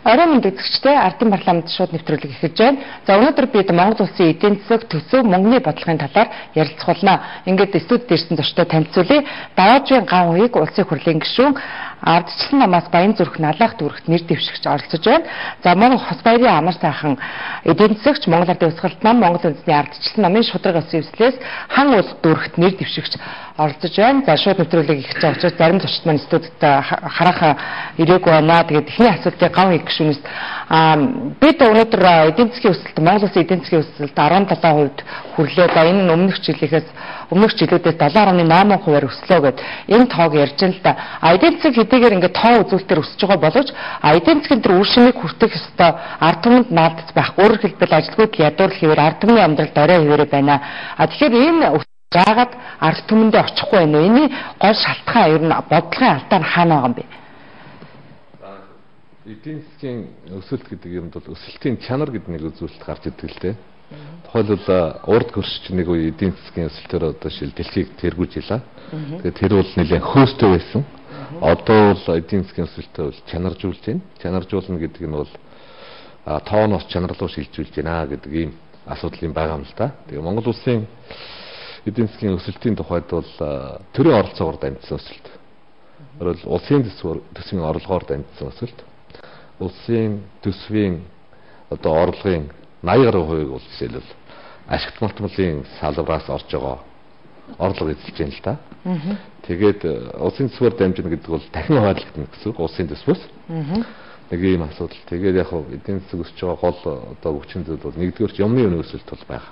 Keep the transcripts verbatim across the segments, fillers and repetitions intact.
Оройн мэнд үзэгчтэй ардын парламент шууд нэвтрүүлэг эхэлж байна. За өнөөдөр бид Монгол улсын эдийн засаг, төсөв, мөнгөний бодлогын талаар ярилцах болно. Ингээд студид ирсэн зочдод танилцуулъя. Даваажийн ган уяг улсын хурлын гишүүн Ардчлан намаас Баянзүрх Налах дүүрэгт нэр дэвшигч оролцож байна. За Монгол Хос баярын амар сайхан эдийн засагч Монгол Ардын Усгалт нам Монгол үндэсний Ардчлан намын шударга өсөн эвслээс хан улс дүүрэгт нэр дэвшигч оролцож байна. За шууд нэвтрүүлэг эхэлж байгаа учраас зарим зочд маань студид хараахан ирээгүй байна. Тэгээд эхний асуултыг ган уяг гишүүнээс бид өнөөдөр эдийн засгийн өсөлт Монгол улсын эдийн засгийн өсөлт арван долоо хувьд хүрлээ. За энэ нь өмнөх жилийнхээс өмнөх жилүүдээс долоо гаруй найман хувиар өслөө гэд энэ тоог ярьж байна л да. А эдийн засаг хэдийгээр ингээд тоо үзүүлэлтээр өсөж байгаа боловч эдийн засгийн тэр үр шимийг хүртэх ёстой ард түмэнд наадц байхгүй. Өөрөөр хэлбэл ажилгүйд ядуур хэвээр ард түмний амьдралд орой хэвээр байна. А тэгэхээр энэ жаагаад ард түмэндээ очихгүй байна уу? Эний гол шалтгаан ер нь бодлогын алдаа нь хаана байгаа юм бэ? Эдийн засгийн өсөлт гэдэг юмд бол өсөлтийн чанар гэдэг нэг үзүүлэлт гарч ирдэг л дээ. Тухайлбал урд хөршиж нэг үе эдийн засгийн өсөлтөөр одоо шил дэлхийг тэргүүлжээ. Тэгээд тэр бол нэлээд хөөстэй байсан. Одоо бол эдийн засгийн өсөлтөө бол чанаржуулж байна. Чанаржуулна гэдэг нь бол тооноос чанар руу шилжүүлж байна гэдэг ийм асуудал юм байгаа юм л да. Тэгээд Монгол улсын эдийн засгийн өсөлтийн тухайд бол төрийн оролцоогоор дамжсан өсөлт. Өөрөөр улсын төсвийн орлогоор дамжсан өсөлт. Улсын төсвийн одоо орлогын наяа гаруй хувийг бол жишээлбэл ашигт малтмалын салбараас орж байгаа орлого эзэлж байна л да. Тэгээд улсын төсвөөр дамжина гэдэг бол дахин хуваарлагдана гэсэн үг улсын төсвөөс. Нэг ийм асуудал. Тэгээд яг хөө эдийн засаг өсөж байгаа гол одоо хүчин зүйл бол нэгдүгээр юмны үнийн өсөлт бол байгаа.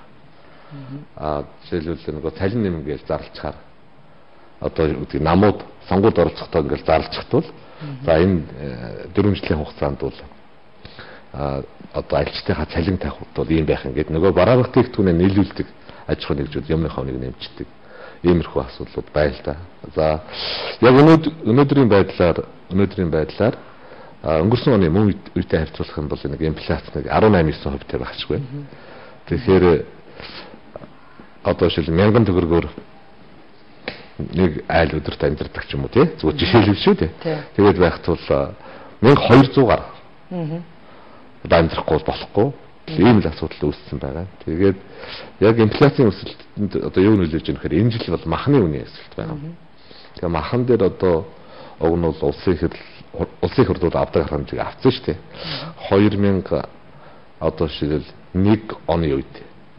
Аа жишээлбэл нөгөө цалин нэмэн гэж зарлцахаар одоо үгүй намууд сонгуульд оролцохдоо ингээл зарлцахт бол за энэ дөрвөн жилийн хугацаанд бол а одоо альчтайхаа цалин тавих бол ийм байх ингээд нөгөө бараа бүтээгдэхүүнээ нийлүүлдэг аж ахуй нэгжүүд юмныхаа нэг нэмждэг иймэрхүү асуудлууд байна л да. За яг өнөөдрийн байдлаар өнөөдрийн байдлаар өнгөрсөн оны мөн үетэй харьцуулах юм бол нэг инфляц нэг арван найман хувьтай багчгүй. Тэгэхээр одоо шил мянган төгрөгөөр нэг айл өдөрт амьдардаг ч юм уу тий зүгээр жишээлбэл шүү дээ. Тэгээд байхад бол мянга хоёр зуугаар амьдрахгүй болохгүй ийм л асуудал үүссэн байгаа. Тэгээд яг инфляцийн өсөлтөнд одоо юу нөлөөлж байгаа нөхөр энэ жил бол махны үнийн өсөлт байгаа. Тэгээ махан дээр одоо уг нь бол улсын хурл улсын хурлууд авдаг хэмжээг авсан шүү дээ. хоёр мянга одоо шилэл нэг оны үед.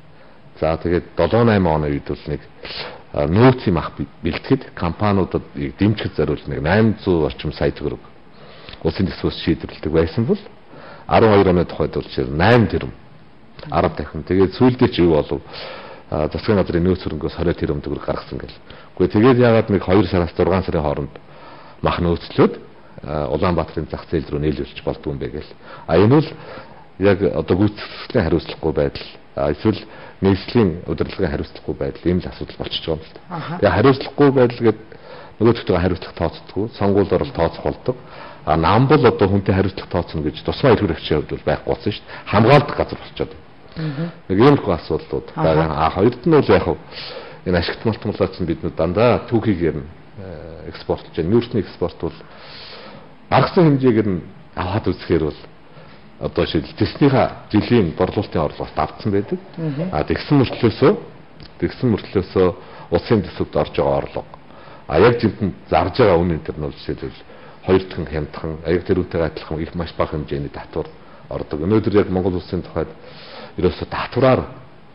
За тэгээд долоо найман оны үед бол нэг нөөцийн мах бэлтгэхэд компаниудад дэмжих зориулж нэг найман зуун орчим сая төгрөг улсын төсвөөс шийдвэрлэдэг байсан бол арван хоёр оны тухайд бол найман тэрбум арав дахин. Тэгээд сүүлдээ ч юу болов засгийн газрын нөөц хөрөнгөөс хорио тэрбум төгрөг гаргасан гэл. Гэхдээ тэгээд яагаад нэг хоёр сараас зургаан сарын хооронд мах нөөцлөөд Улаанбаатарын зах зээл рүү нийлүүлж болдгүй юм бэ гэл. А энэ бол яг одоо гүйцэтгэлийн хариуцлагагүй байдал эсвэл нийслэлийн удирдлагын хариуцлагагүй байдал ийм л асуудал болчихж байгаа юм л да. Тэгээ хариуцлагагүй байдал гэдэг нөгөөдөлтөө хариуцлага тооцдоггүй, сонгуульд орол тооцох болдог. А нам бол одоо хүнтэй хариуцлага тооцно гэж тусмаа эрх хэрэгчийн хувьд бол байхгүй болсон шүү дээ. Хамгаалдаг газар болчиход байна. Нэг иймэрхүү асуудлууд байгаа. А хоёрд нь бол яг энэ ашигт малтмалаач нь бид дандаа түүхийгээр нь экспортлж байна. Нүүрсний экспорт бол багасан хэмжээгээр нь аваад үзэхээр бол одоо шил тэснийхээ жилийн борлуулалтын орлогоос давтсан байдаг. А тэгсэн мөртлөөсөө тэгсэн мөртлөөсөө улсын төсөвд орж байгаа орлого. А яг жинхэнэ зарж байгаа үнийн төр нь бол жишээлбэл хоёр дахин хямдхан, аяг тэрүүтэйгээ адилхан их маш бага хэмжээний татвар ордог. Өнөөдөр яг Монгол улсын тухайд ерөөсөө татвараар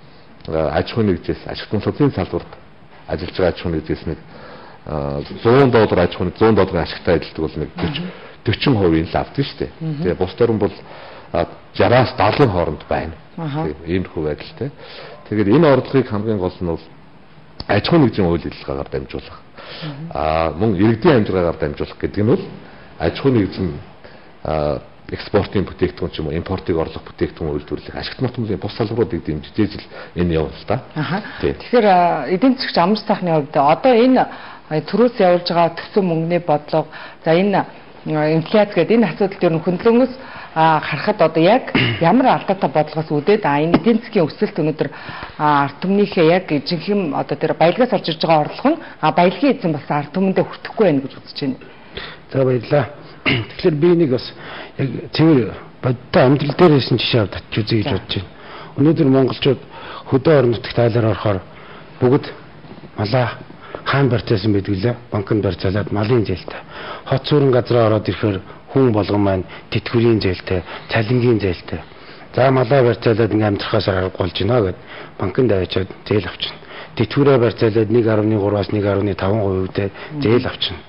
аж ахуйн нэгжээс, ашигт малтмалын салбарт ажиллаж байгаа аж ахуйн нэгжээс нэг зуун доллар аж ахуйн зуун долларын ашигтай ажилладаг бол нэг дөрвөн хувийн л авдаг шүү дээ. Тэгээ бус дөрөн бол жараас дадлын хооронд байна. Иймэрхүү байдалтай. Тэгээд энэ орлогыг хамгийн гол нь бол аж ахуйн нэгжийн үйл ажиллагаагаар дамжуулах. Аа мөн иргэдийн амжиргаагаар дамжуулах гэдэг нь бол аж ахуйн нэгжийн экспортын бүтээгдэхүүн ч юм уу импортыг орлох бүтээгдэхүүн үйлдвэрлэх ашигт малтмалын бус салбаруудыг дэмжиж ижил энэ явна л да. Тэгэхээр эдийн засгч амар сайхны хувьд одоо энэ төрөөс явуулж байгаа төсөв мөнгөний бодлого за энэ инфляц гэдэг энэ асуудалд ер нь хөндлөнгөөс харахад одоо яг ямар алдаатай бодлогоос үүдээд а энэ эдийн засгийн өсөлт өнөөдөр ард түмнийхээ яг жинхэнэ одоо тэр баялгаас орж ирж байгаа орлого нь баялагын эзэн болсон ард түмэндээ хүртэхгүй байх гэж үзэж байна. За баярлалаа. Тэгэхээр би нэг бас яг цэвэр бодтой амьдрал дээр хийсэн жишээ аваад татж үзье гэж бодож байна. Өнөөдөр монголчууд хөдөө орон нутагт тайлаар орохоор бүгд малаа хаан барьцаасан байдгэлээ банкнд барьцаалаад малын зээлтэй. Хот сүрэн газраа ороод ирэхээр хүн болгон маань тэтгэврийн зээлтэй, цалингийн зээлтэй. За малаа барьцаалаад ингээм амьдрахаас аргагүй болж байна гэд банкнд авчиад зээл авчихна. Тэтгэврээ барьцаалаад нэг гаруй гураас нэг гаруй таван хувьтай зээл авчихна.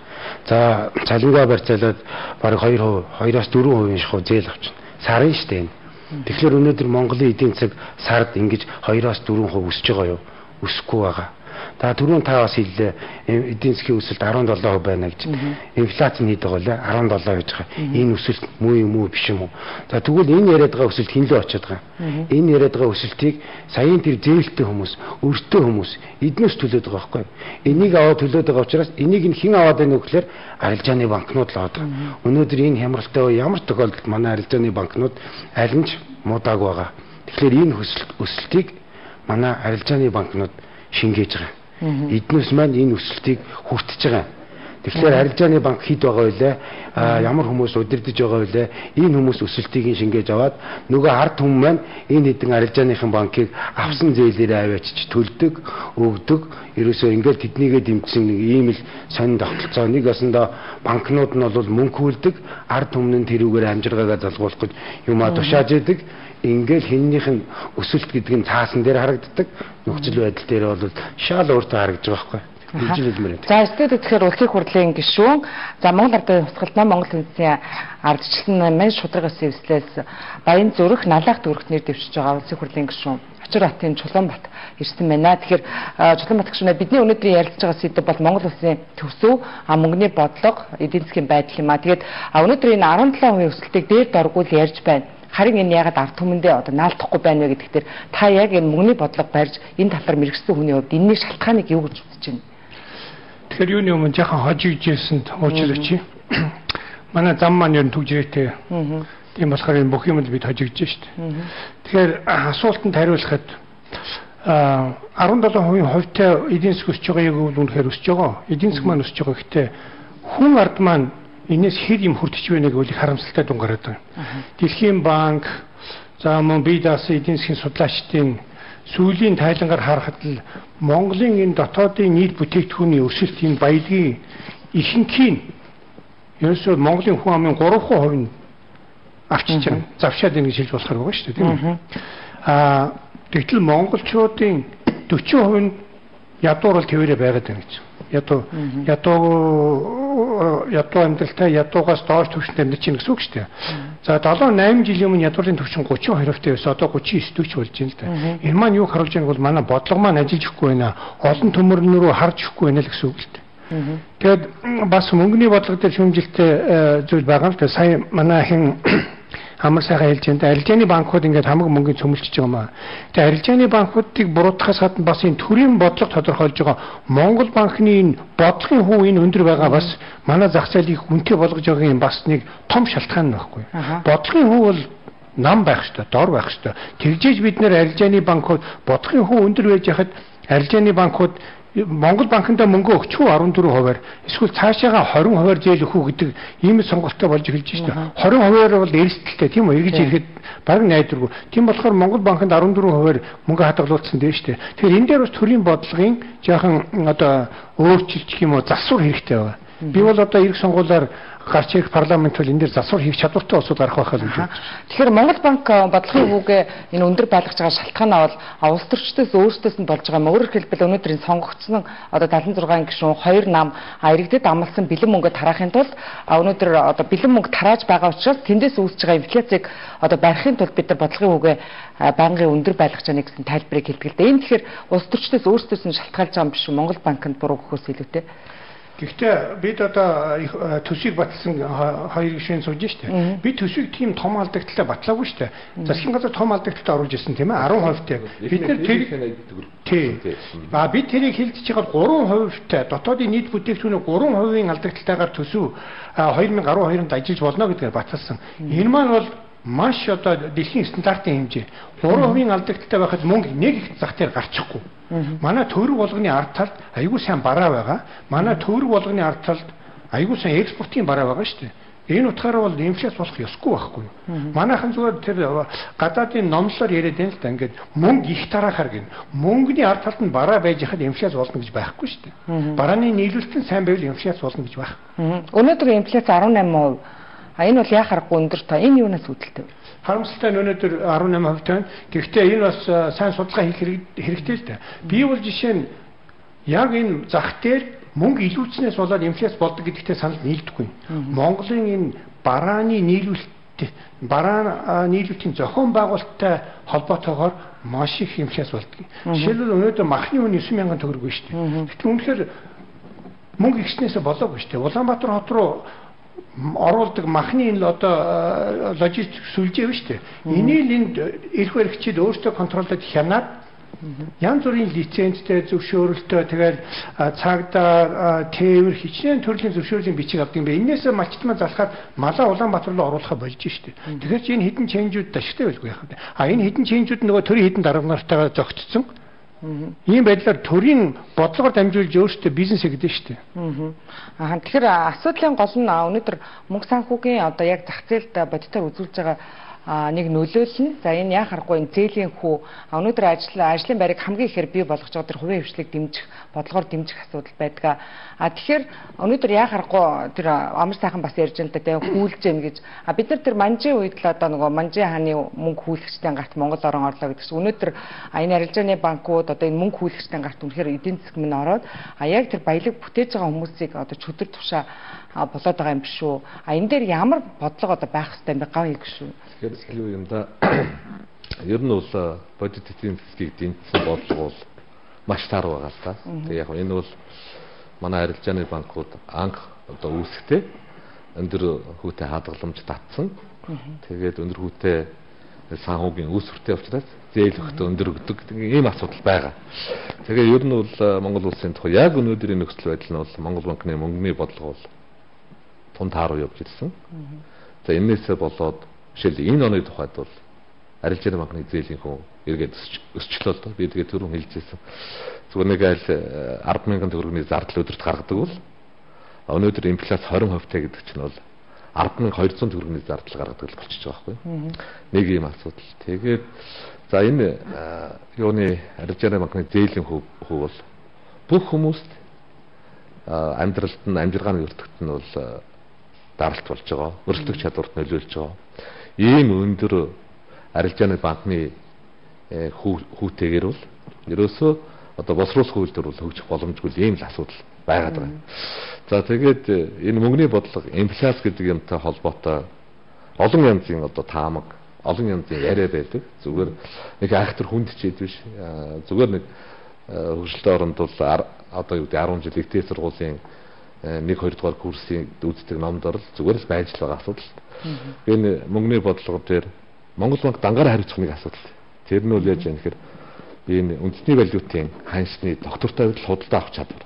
За цалингаа барьцаалаад бараг хоёр хувь, хоёроос дөрвөн хувийн шахуу зээл авчихна. Сарын штэ энэ. Тэгэхээр өнөөдөр Монголын эдийн засаг сард ингэж хоёроос дөрвөн хувь өсөж байгаа юу? Өсөхгүй байгаа. Та түрүүн та бас хэллээ эдийн засгийн өсөлт арван долоо хувь байна гэж. Инфляц нь хэд байгаа вэ? арван долоо гэж байгаа. Энэ өсөлт муу юм уу биш юм уу? За тэгвэл энэ яриад байгаа өсөлт хинлээ очиод байгаа. Энэ яриад байгаа өсөлтийг саяын тэр зээлтэй хүмүүс, өртөө хүмүүс эднээс төлөөд байгаа байхгүй. Энийг аваад төлөөд байгаа учраас энийг нь хэн аваад байна вэ гэхээр арилжааны банкнууд л аваад байгаа. Өнөөдөр энэ хямралтай ямар тохиолдолд манай арилжааны банкнууд аль нь ч муудааг байгаа. Тэгэхээр энэ өсөлтийг манай арилжааны банкнууд шингээж байгаа. Эднээс маань энэ өсөлтийг хүртэж байгаа. Тэгэхээр арилжааны банк хэд байгаа вэ? А ямар хүмүүс удирдах байгаа вэ? Энэ хүмүүс өсөлтийг шингээж аваад нөгөө ард хүмүүс маань энэ хэдэн арилжааныхын банкыг авсан зээлээрээ аваачиж төлдөг, өгдөг. Ерөөсөө ингээд тэднийгээ дэмжсэн нэг ийм л сонин тогтолцоо. Нэг басандаа банкнууд нь бол мөнгө хүлдэг, ард хүмүүс нь тэрүүгээр амжиргаагаа залгуулах гэж юмаа тушааж идэг. Ингээл хиннийх нь өсөлт гэдэг нь цаасан дээр харагддаг. Нөхцөл байдал дээр бол шал өөртөө харагдаж байгаа байхгүй. За студид тэгэхээр улсын хурлын гишүүн за Монгол Ардын Хусгалнаа Монгол Үндэсний ардчлал намын шударгаас эвслээс Баян зүрх налах дүрхтнэр дэвшиж байгаа улсын хурлын гишүүн Ачаалтын Чулуунбат ирсэн байна. Тэгэхээр Чулуунбат гишүүнээ бидний өнөөдрийн ярилцж байгаа сэдэв бол Монгол улсын төсөв, мөнгөний бодлого, эдийн засгийн байдал юм а. Тэгээд өнөөдөр энэ арван долоо хувийн өсөлтийг дээр доргуул ярьж байна. Харин энэ ягаад ард түмэндээ одоо наалдахгүй байна вэ гэдэгтэр та яг энэ мөнгөний бодлого барьж энэ талаар мэрэгсэн хүний хувьд энэний шалтгааныг юу гэж үзэж байна? Тэгэхээр юуны өмнө яхан хожигжсэн уучлаач. Манай зам маань ер нь түгжрээтэй. Тийм болохоор энэ бүх юмд бид хожигдж шít. Тэгэхээр асуултанд хариулахад арван долоо хувийн хувьтай эдийн засаг өсөж байгаа яг үнэхээр өсөж байгаа. Эдийн засаг маань өсөж байгаа гэхдээ хүн ард маань энэс хэд юм хүртэж байна гэвэл их харамсалтай дүн гараад байна. Дэлхийн банк за мөн бие даасан эдийн засгийн судлаачдын сүүлийн тайлангаар харахад л Монголын энэ дотоодын нийт бүтээгдэхүүний өсөлтийн баялагын ихэнхийг ерөөсөө Монголын хүн амын гурав хувь нь авчиж байгаа. Завшаад байна гэж хэлж болохоор байгаа шүү дээ, тийм үү? Аа тэгтэл монголчуудын дөрвөн хувь нь ядуурл твэрэ байгаад байна гэж. Ядуу ядуу ядуу амьдралтай ядуугаас доош түвшинд амьдарч байна гэсэн үг шүү дээ. За долоо восемь жилийн өмнө ядуурлын түвшин тридцать two хувьтай байсан. Одоо тридцать nine болж байна л да. Энэ маань юу харуулж байгааг бол манай бодлого маань ажиллаж өгөхгүй байна. Олон төмөрнөрөө харж өгөхгүй байна л гэсэн үг л дээ. Тэгэд бас мөнгөний бодлого дээр шүүмжилтэй зүйл байгаа л да. Сая манай хин амар сайхан хэлж байна. Арилжааны банкуд ингээд хамаг мөнгөний цөмөлж байгаа маа. Тэгээ арилжааны банкуудыг буруутгахаас гадна бас энэ төрийн бодлого тодорхойлж байгаа. Монгол банкны энэ бодлогын хувь энэ өндөр байгаа бас манай зах зээлийг үнэтэй болгож байгаа юм бас нэг том шалтгаан байхгүй. Бодлогын хувь бол нам байх ёстой, дор байх ёстой. Тэгжээж бид нэр арилжааны банкуд бодлогын хувь өндөр байж хахад арилжааны банкуд Монгол банкнд мөнгө өгчгүй арван дөрвөн хувиар эсвэл цаашаага двадцать хувиар зээл өгөх гэдэг ийм сонголттой болж эхэлж байна. двадцать хувиар бол эрсдэлтэй тийм үү? Эргэж ирэхэд баг найдваргүй. Тийм болохоор Монгол банкнд арван дөрвөн хувиар мөнгө хадгалуулсан дээ шүү дээ. Тэгэхээр энэ дээр бас төрийн бодлогын жоохон одоо өөрчилж юм уу засвар хэрэгтэй байна. Би бол одоо эрх сонгуулиар гарч ирэх парламент бол энэ дээр засвар хийх чадвартай улсууд гарах байхаа гэж байна. Тэгэхээр Монгол банк бодлогын хүүгээ энэ өндөр байлгаж байгаа шалтгаанаа бол улс төрчдөөс өөрсдөөс нь болж байгаа. Өөрөөр хэлбэл өнөөдөр энэ сонгогдсон одоо seventy six гишүүн хоёр нам иргэдэд амласан бэлэн мөнгө тараахын тулд өнөөдөр одоо бэлэн мөнгө тарааж байгаа учраас тэндээс үүсэж байгаа инфляцийг одоо барихын тулд бид нар бодлогын хүүгээ банкын өндөр байлгаж байгаа гэсэн тайлбарыг хэлдэг л дээ. Энэ тэгэхээр улс төрчдөөс өөрсдөөс нь шалтгаалж байгаа юм биш үү? Монгол банкнд буруу өгөхөөс илүүтэй. Гэхдээ бид одоо төсвийг батлсан хоёр гишүүн сууж штэ. Би төсвийг тийм том алдагталтай батлаагүй штэ. Засгийн газар том алдагталтай оруулж ирсэн тийм ээ ten хувьтай. Бид нар тэр тий. А бид тэрийг хэлж чигээр three хувьтай дотоодын нийт бүтээгдэхүүний three хувийн алдагталтайгаар төсөв twenty twelve-нд ажиллаж болно гэдгээр баталсан. Энэ маань бол маш одоо дэлхийн стандартын хэмжээ. three хувийн алдагталтай байхад мөнгө нэг их зах дээр гарчихгүй. Манай төвөрг болгоны ард талд айгүй сайн бараа байгаа. Манай төвөрг болгоны ард талд айгүй сайн экспортын бараа байгаа шүү дээ. Энэ утгаараа бол инфляц болох ёсгүй байхгүй. Манайхан зүгээр тэр гадаадын номлолоор яриад байна л да. Ингээд мөнгө их тараахаар гин. Мөнгөний ард талд нь бараа байж хад инфляц болно гэж байхгүй шүү дээ. Барааны нийлүүлэлт нь сайн байвал инфляц болно гэж байх. Өнөөдөр инфляц арван найман хувь. А энэ бол яхахгүй өндөр та энэ юунаас үүдэлтэй вэ? Харамсалтай нь өнөөдөр арван найман хувь тань. Гэхдээ энэ бас сайн судалгаа хийх хэрэгтэй л дээ. Би бол жишээ нь яг энэ зах дээр мөнгө илүүцнээс болоод инфляц болдог гэдэгтээ санал нийлдэггүй. Монголын энэ барааны нийлүүлэлт бараа нийлүүлэлтийн зохион байгуулалттай холбоотойгоор маш их инфляц болдог. Жишээлбэл өнөөдөр махны үн девять мянган төгрөг биш үү? Гэтэл үнэхээр мөнгө ихснээсээ болоогүй шүү дээ. Улаанбаатар хот руу оруулдаг махны энэ одоо логистик сүлжээ биш үү? Энийг энд эрх баригчид өөрсдөө контролдод хянаад янз бүрийн лицензтэй зөвшөөрөлтөө тэгэл цагдаа тээвэр хичнээн төрлийн зөвшөөрлийн бичиг авдаг юм бэ. Энээс малчтмаа залхаад малаа Улаанбаатар руу оруулахаа болж штэ. Тэгэхээр чи энэ хідэн ченжүүд ашигтай байлгүй яах вэ? А энэ хідэн ченжүүд нөгөө төрийн хідэн дарга нартайгаа зогтцсон. Ийм байдлаар төрийн бодлогоор дамжуулж өөрсдөө бизнес хийдэг штэ. Аа тэгэхээр асуудлын гол нь өнөөдөр мөнгө санхүүгийн одоо яг зах зээлд бодитоор үзүүлж байгаа а нэг нөлөөлөл нь за энэ яа харахгүй энэ зээлийн хүү өнөөдөр ажил ажлын байрыг хамгийн ихээр бий болгож байгаа тэр хувийн хвшлийг дэмжих бодлогоор дэмжих асуудал байдаг. А тэгэхээр өнөөдөр яа харахгүй тэр амар сайхан бас ярьж байгаа л да хүүлжээн гэж а бид нар тэр манжийн үед л одоо нөгөө манжийн хааны мөнгө хүүлэгчдийн гарт Монгол орон орлоо гэдэг чинь өнөөдөр энэ арилжааны банкуд одоо энэ мөнгө хүүлэгчдийн гарт үнэхээр эдийн засаг минь ороод а яг тэр баялаг бүтээж байгаа хүмүүсийг одоо чөдөр тушаа болоод байгаа юм биш үү? А энэ дээр ямар бодлого одоо байх хэрэгтэй юм бэ? Гав хийх шүү. Тэгэхээр юу юм да? Ер нь бол бодит эдийн засгийг дэмжсэн бодлого бол маш тар байгаа л да. Тэгээ яг энэ бол манай арилжааны банкуд анх одоо үүсэхдээ өндөр хүүтэй хадгаламж татсан. Тэгээд өндөр хүүтэй санхүүгийн үүс хүртээ учраас зээл өгтө өндөр өгдөг ийм асуудал байгаа. Тэгээ ер нь бол Монгол улсын тухай яг өнөөдрийн нөхцөл байдал нь бол Монгол банкны мөнгөний бодлого бол тун тааруу явж ирсэн. За энээсээ болоод жишээл энэ оны тухайд бол арилжааны банкны зээлийн хөө эргээд өсчлөө л доо. Би тэгээ түрүүн хэлжсэн. Зүгээр нэг айл арван мянган төгрөгийн зардал өдөрт гаргадаг бол өнөөдөр инфляц двадцать процент гэдэг чинь бол арван мянган двухсад төгрөгийн зардал гаргадаг л болчихж байгаа байхгүй. Нэг ийм асуудал. Тэгээд за энэ юуны арилжааны банкны зээлийн хөө бол бүх хүмүүст амьдралд нь амжиргааны өртөгт нь бол даралт болж байгаа. Өрсөлдөх чадварт нөлөөлж байгаа. Ийм өндөр арилжааны банкны хүүтэйгээр бол ерөөсөө одоо босруулах үйлдвэр бол хөгжих боломжгүй ийм л асуудал байгаад байгаа. За тэгээд энэ мөнгөний бодлого инфляц гэдэг юмтай холбоотой олон янзын одоо таамаг, олон янзын яриа байдаг. Зүгээр нэг айхтар хүнд чийд биш. Зүгээр нэг хөгжилтэй оронд бол одоо юу гэдэг арван жил ихтэй сургуулийн нэг хоёр дугаар курсын үздэг номдор л зүгээр л байж л байгаа асуудал. Энэ мөнгөний бодлого дээр Монгол банк дангаар хариуцах нэг асуудал. Тэр нь үл яаж яах гэхээр энэ үндэсний валютын ханшны доктортой байдал худалдаа авах чадвар.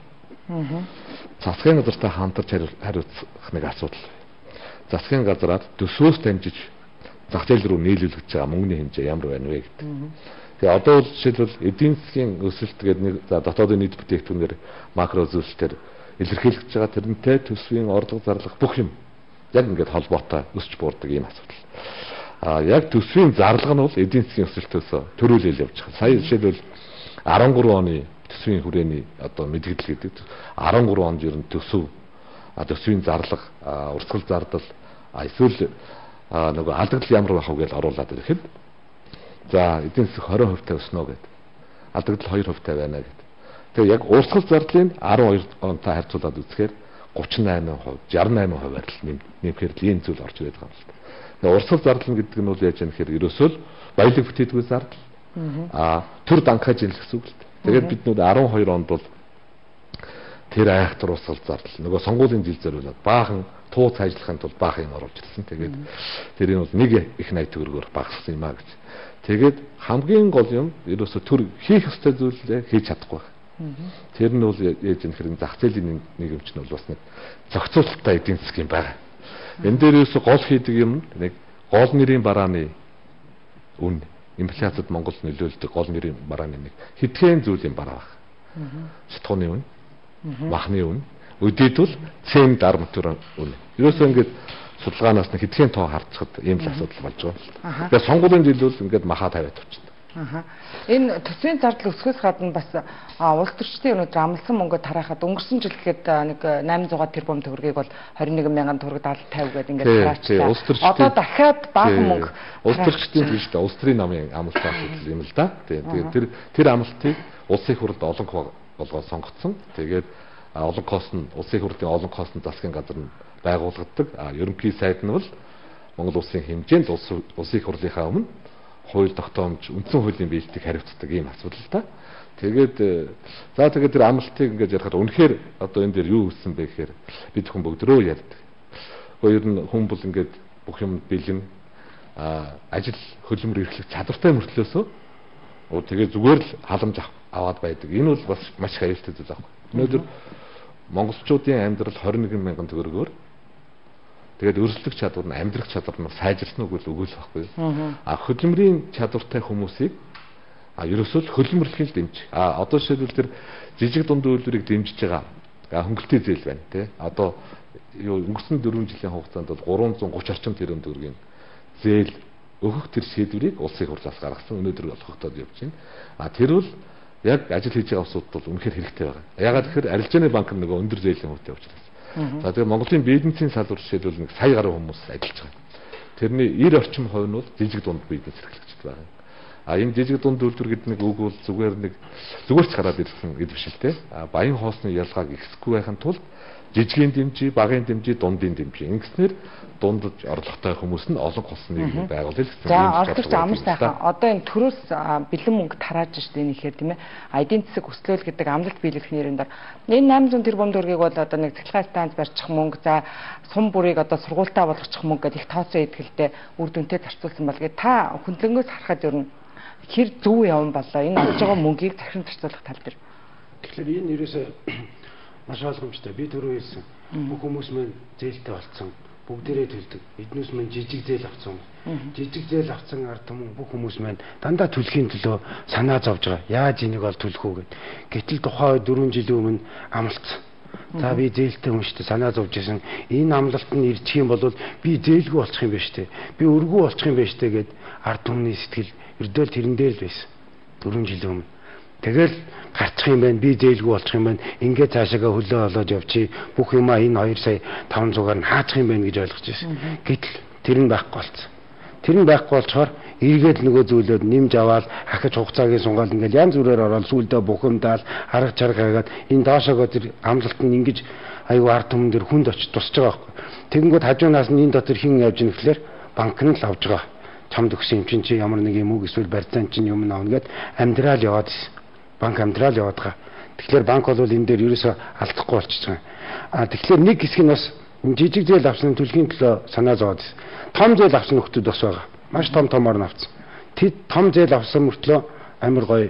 Засгийн газартай хамтарч хариуцах нэг асуудал. Засгийн газараад төсвөөс дамжиж зах зээл рүү нийлүүлж байгаа мөнгөний хэмжээ ямар байна вэ гэдэг. Тэгээ одоо бол жишээлбэл эдийн засгийн өсөлт гэдэг нэг за дотоодын нийт бүтээгдэхүүнээр макро зүйлсээр илэрхийлж байгаа тэрнтэй төсвийн орлого зарлах бүх юм яг ингээд холбоотой өсч буурдаг ийм асуудал. А яг төсвийн зарлага нь бол эдийн засгийн өсөлтөөс төрүүлэл явж байгаа. Сая жишээлбэл арван гурван оны төсвийн хүрээний одоо мэдгдэл гэдэг арван гурван онд ер нь төсөв төсвийн зарлага урсгал зардал эсвэл нөгөө алдагдал ямар байх вэ гэж оруулаад ирэхэд за эдийн засаг двадцать процент өснө гэдэг. Алдагдал two процент байна гэдэг. Тэгээ яг урсгал зардлын арван хоёр онтой харьцуулаад үзэхээр тридцать восемь процент, шестьдесят восемь процент нэмэхээр ийм зүйл орж ирээд байгаа юм л да. Тэгээ урсгал зардал гэдэг нь бол яаж яах гэхээр ерөөсөө баялаг бүтээдгүй зардал. Аа төр данхаж ил гэсэн үг л дээ. Тэгээд бид нүүд арван хоёр онд бол тэр айхтар урсгал зардал нөгөө сонгуулийн жил зориулаад баахан тууц ажиллахын тулд баахан юм оруулж ирсэн. Тэгээд тэрийг бол нэг их найт төгрөгөөр багассан юм а гэж. Тэгээд хамгийн гол юм ерөөсөө төр хийх ёстой зүйлээ хийж чадахгүй. Тэр нь бол яаж юм хэрэг зах зээлийн нэг юм чинь бол бас нэг зохицуулалттай эдийн засгийн байгаа. Энэ дээр ерөөсөө гол хийдэг юм нэг гол нэрийн барааны үн инфляцид Монгол нөлөөлдөг гол нэрийн барааны нэг хэдхэн зүйлийн бараа байна. Сэтгууны үн, махны үн, өдийд бол цэн дарамтөр үн. Ерөөсөө ингээд судалгаанаас нэг хэдхэн тоо хардцахад ийм л асуудал болж байгаа. Тэгээд сонгуулийн жилүүд ингээд махаа тавиад тавьчихна. Аха. Энэ төсвийн зардал өсөхөөс гадна бас улс төрчдийн өнөөдөр амлсан мөнгө тараахад өнгөрсөн жил гэхэд нэг найман зуун тэрбум төгрөгийг бол двадцать one мянган төгрөг даалт тавь гэдэг ингээд тараачлаа. Одоо дахиад бага мөнгө улс төрчдийн гэж та улс төрийн намын амлалтын асуудал юм л да. Тэгээд тэр тэр амлалтыг улсын хурлд олон болгоод сонгогдсон. Тэгээд олон кост нь улсын хурлын олон кост нь засгийн газар нь байгуулагддаг. А ерөнхий сайд нь бол Монгол улсын хэмжээнд улсын хурлынхаа өмнө хууль тогтоомж үндсэн хуулийн биелэлтийг хариуцдаг ийм асуудал та. Тэгээд за тэгээд тэр амлалтыг ингээд ярихад үнэхээр одоо энэ дээр юу хэлсэн бэ гэхээр бид хүн бүгдрөө ярьдаг. Хоёр нь хүн бол ингээд бүх юм бэлэн а ажил хөлбөмбөр эрхлэх чадвартай мөртлөөсөө оо тэгээд зүгээр л халамж аваад байдаг. Энэ бол бас маш хайртай зүйл аахгүй. Өнөөдөр монголчуудын амьдрал двадцать one мянган төгрөгөөр тэгээд өрсөлдөх чадвар нь амьдрах чадвар нь сайжирсан үг л үгүй л байхгүй. А хөдөлмөрийн чадвартай хүмүүсийг а ерөөсөө хөлбөмбөрлөхийг дэмж. А одоо жишээлбэл тэр жижиг дунд үйлдвэрийг дэмжиж байгаа хөнгөлтэй зээл байна тий. Одоо юу өнгөрсөн дөрвөн жилийн хугацаанд бол гурван зуун гурван орчим тэрбум төгрөгийн зээл өгөх тэр шийдвэрийг улсын хурлаас гаргасан. Өнөөдөр олгогдоод явж байна. А тэр бол яг ажил хийж байгаа улсууд бол үнэхээр хэрэгтэй байгаа. Ягаад гэхээр арилжааны банк нөгөө өндөр зээлийн хүртээ учраас. За тэгээ Монголын бизнесийн салбар жишээлбэл нэг сая гаруй хүмүүс ажиллаж байгаа. Тэрний ninety орчим хувь нь бол жижиг дунд бизнес эрхлэгчид байгаа. А энэ жижиг дунд үйлдвэр гэдэг нэг үг бол зүгээр нэг зүгээр ч гараад ирсэн гэдэг биш л те. А баян хоосны ялгааг ихсэхгүй байхын тулд жижигэн дэмжиж, багын дэмжиж, дундын дэмжиж. Ингэснээр дундаж орлоготой хүмүүс нь олон холсон нийгэм байгуулъя гэсэн. За ордогч амар сайхан. Одоо энэ төрөөс бэлэн мөнгө тарааж штэ энэ ихээр тийм ээ. Эдийн засаг өслөөл гэдэг амлалт биелэх нэрээр энэ найман зуун тэрбум төгрөгийг бол одоо нэг цахилгаан станц барьчих мөнгө, за сум бүрийг одоо сургуультаа болгочих мөнгө гэдэг их тооцоо идгэлтэй үр дүнтэй зарцуулсан бол гээ та хүндлэнгөөс харахад ер нь хэр зөв явсан болоо. Энэ олж байгаа мөнгийг захиран зарцуулах тал дээр. Тэгэхээр энэ ерөөсөө маш ойлгомжтой. Би түрүү хэлсэн. Бүх хүмүүс мань зээлтэй болцсон. Бүгдээрээ төлдөг. Эднээс мань жижиг зээл авсан. Жижиг зээл авсан ард түмэн бүх хүмүүс мань дандаа төлөхийн төлөө санаа зовж байгаа. Яаж энийг ол төлөх үү гэд. Гэтэл тухайн дөрвөн жилийн өмнө амлалцсан. За би зээлтэй хүн шүү дээ санаа зовж исэн. Энэ амлалт нь ирчих юм бол би зээлгүй болчих юм байна шүү дээ. Би өргүү болчих юм байна шүү дээ гэд ард түмний сэтгэл ердөөл тэрэн дээр л байсан. дөрвөн жилийн өмнө. Тэгэл гарчих юм байна, би зээлгүй болчих юм байна. Ингээд цаашаага хөлөө олоод явчих. Бүх юмаа энэ two сая five hundred-аар нь хаачих юм байна гэж ойлгож байсан. Гэтэл тэр нь байхгүй болсон. Тэр нь байхгүй болчоор эргээд нөгөө зүйлүүд нэмж аваад хахиж хугацаагийн сунгаал ингээл янз бүрээр ороод сүулдэ бухимдаал арга чарга хагаад энэ доошоогоо тэр амлалт нь ингэж аюу ард түмэн дээр хүнд очиж тусч байгаа байхгүй. Тэгэнгүүт хажуунаас нь энэ дотор хин явж ийн гэхлээр банк нь л авж байгаа. Чамд өгсөн юм чинь чи ямар нэг юм үг эсвэл барьцаан чинь юм наавна гэд амьдрал яваад ирсэн. Банк амьдрал яваад байгаа. Тэгэхээр банк бол энэ дээр ерөөсөө алдахгүй болчихж байгаа. А тэгэхээр нэг хэсэг нь бас жижиг зээл авсны төлхийн төлөө санаа зовоод ирсэн. Том зээл авсан нөхдүүд бас байгаа. Маш том томоор нь авсан. Тэд том зээл авсан мөртлөө амар гоё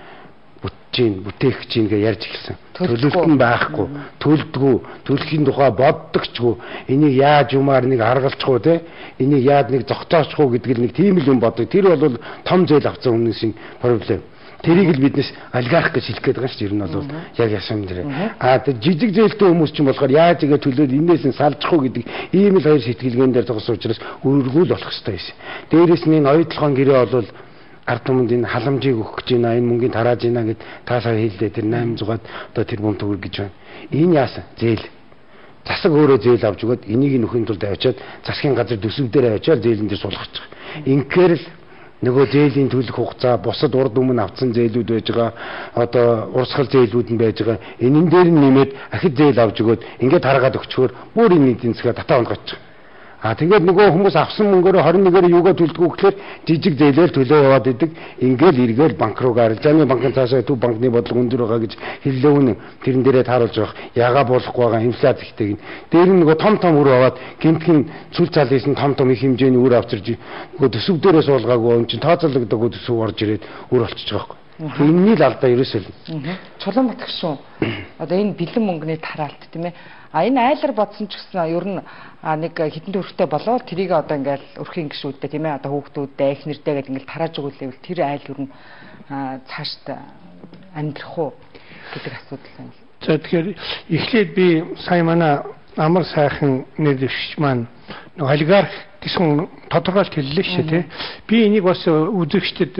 бүтжийн, бүтээх чинь гэж ярьж эхэлсэн. Төлөлт нь байхгүй, төлдгүү, төлөхийн тухай боддогчгүй, энийг яаж юмар нэг аргалчихгүй те, энийг яаж нэг зогтоочгүй гэдэг л нэг тийм л юм боддог. Тэр бол том зээл авсан хүмүүсийн проблем. Тэрийг л биднес олигарх гэж хэлэх гээд байгаа шүү дээ. Ер нь бол яг ясан дээр. Аа жижиг зээлтэй хүмүүс ч юм болохоор яаж игээ төлөөд энээс нь салжих уу гэдэг ийм л хоёр сэтгэлгээн дээр зогсож учраас өргөл болох хэрэгтэй байсан. Дээрээс нь энэ оюутлогын гэрээ бол ард түмэнд энэ халамжийг өгөх гэж байна, энэ мөнгөний тарааж байна гэд таасаа хэлдэ тэр найман зугаад одоо тэрбум төгрөг гэж байна. Энэ яасан? Зээл. Засаг өөрөө зээл авч өгөөд энийг нөхөн тулд авчиад засгийн газар төсөв дээр авчиад зээлэн дээр суулгачих. Инхээр л нөгөө зээлийн төлөх хугацаа бусад урд өмнө авсан зээлүүд байж байгаа, одоо урсгал зээлүүд нь байж байгаа. Энэн дээр нь нэмээд ахид зээл авч өгөөд ингээд харгаад өгчхөөр бүр энэ эдийн засгаа татаа онгоцчих. А тэгээд нөгөө хүмүүс авсан мөнгөөрөө twenty one-ээр юугаа төлдгүү гэхээр жижиг зээлээр төлөө яваад идэг. Ингээл эргээл банк руу гаралжааны банкны цаашаа төв банкны бодлого өндөр байгаа гэж хэллээ үнэ. Тэрэн дээрээ тааруулж байгаа. Яга болохгүй байгаа инфляц ихтэйг нь. Дээр нь нөгөө том том үр аваад гинтхэн цүл цал хийсэн том том их хэмжээний үр авчирж нөгөө төсөв дээрээ суулгаагүй юм чинь тооцоологдоогүй төсөв орж ирээд үр болчихж байгаа байхгүй. Энэний л алдаа ерөөсөө л. Чулуун батгах шүү. Одоо энэ бэлэн мөнгөний тараалт тийм ээ. А энэ айлар бодсон ч гэсэн ер нь нэг хитэн төрхтэй болоод тэрийг одоо ингээл өрхийн гişүүдтэй тийм ээ одоо хүүхдүүдтэй эхнэртэй гэдэг ингээл тарааж өгүүлээвэл тэр айл ер нь цаашд амьдрах уу гэдэг асуудал байна. За тэгэхээр эхлээд би сая манай амар сайхан нэр дэвшигч маань олигарх гэсэн тодорхойлт хэллээ шүү дээ. Би энийг бас үзэгчдэд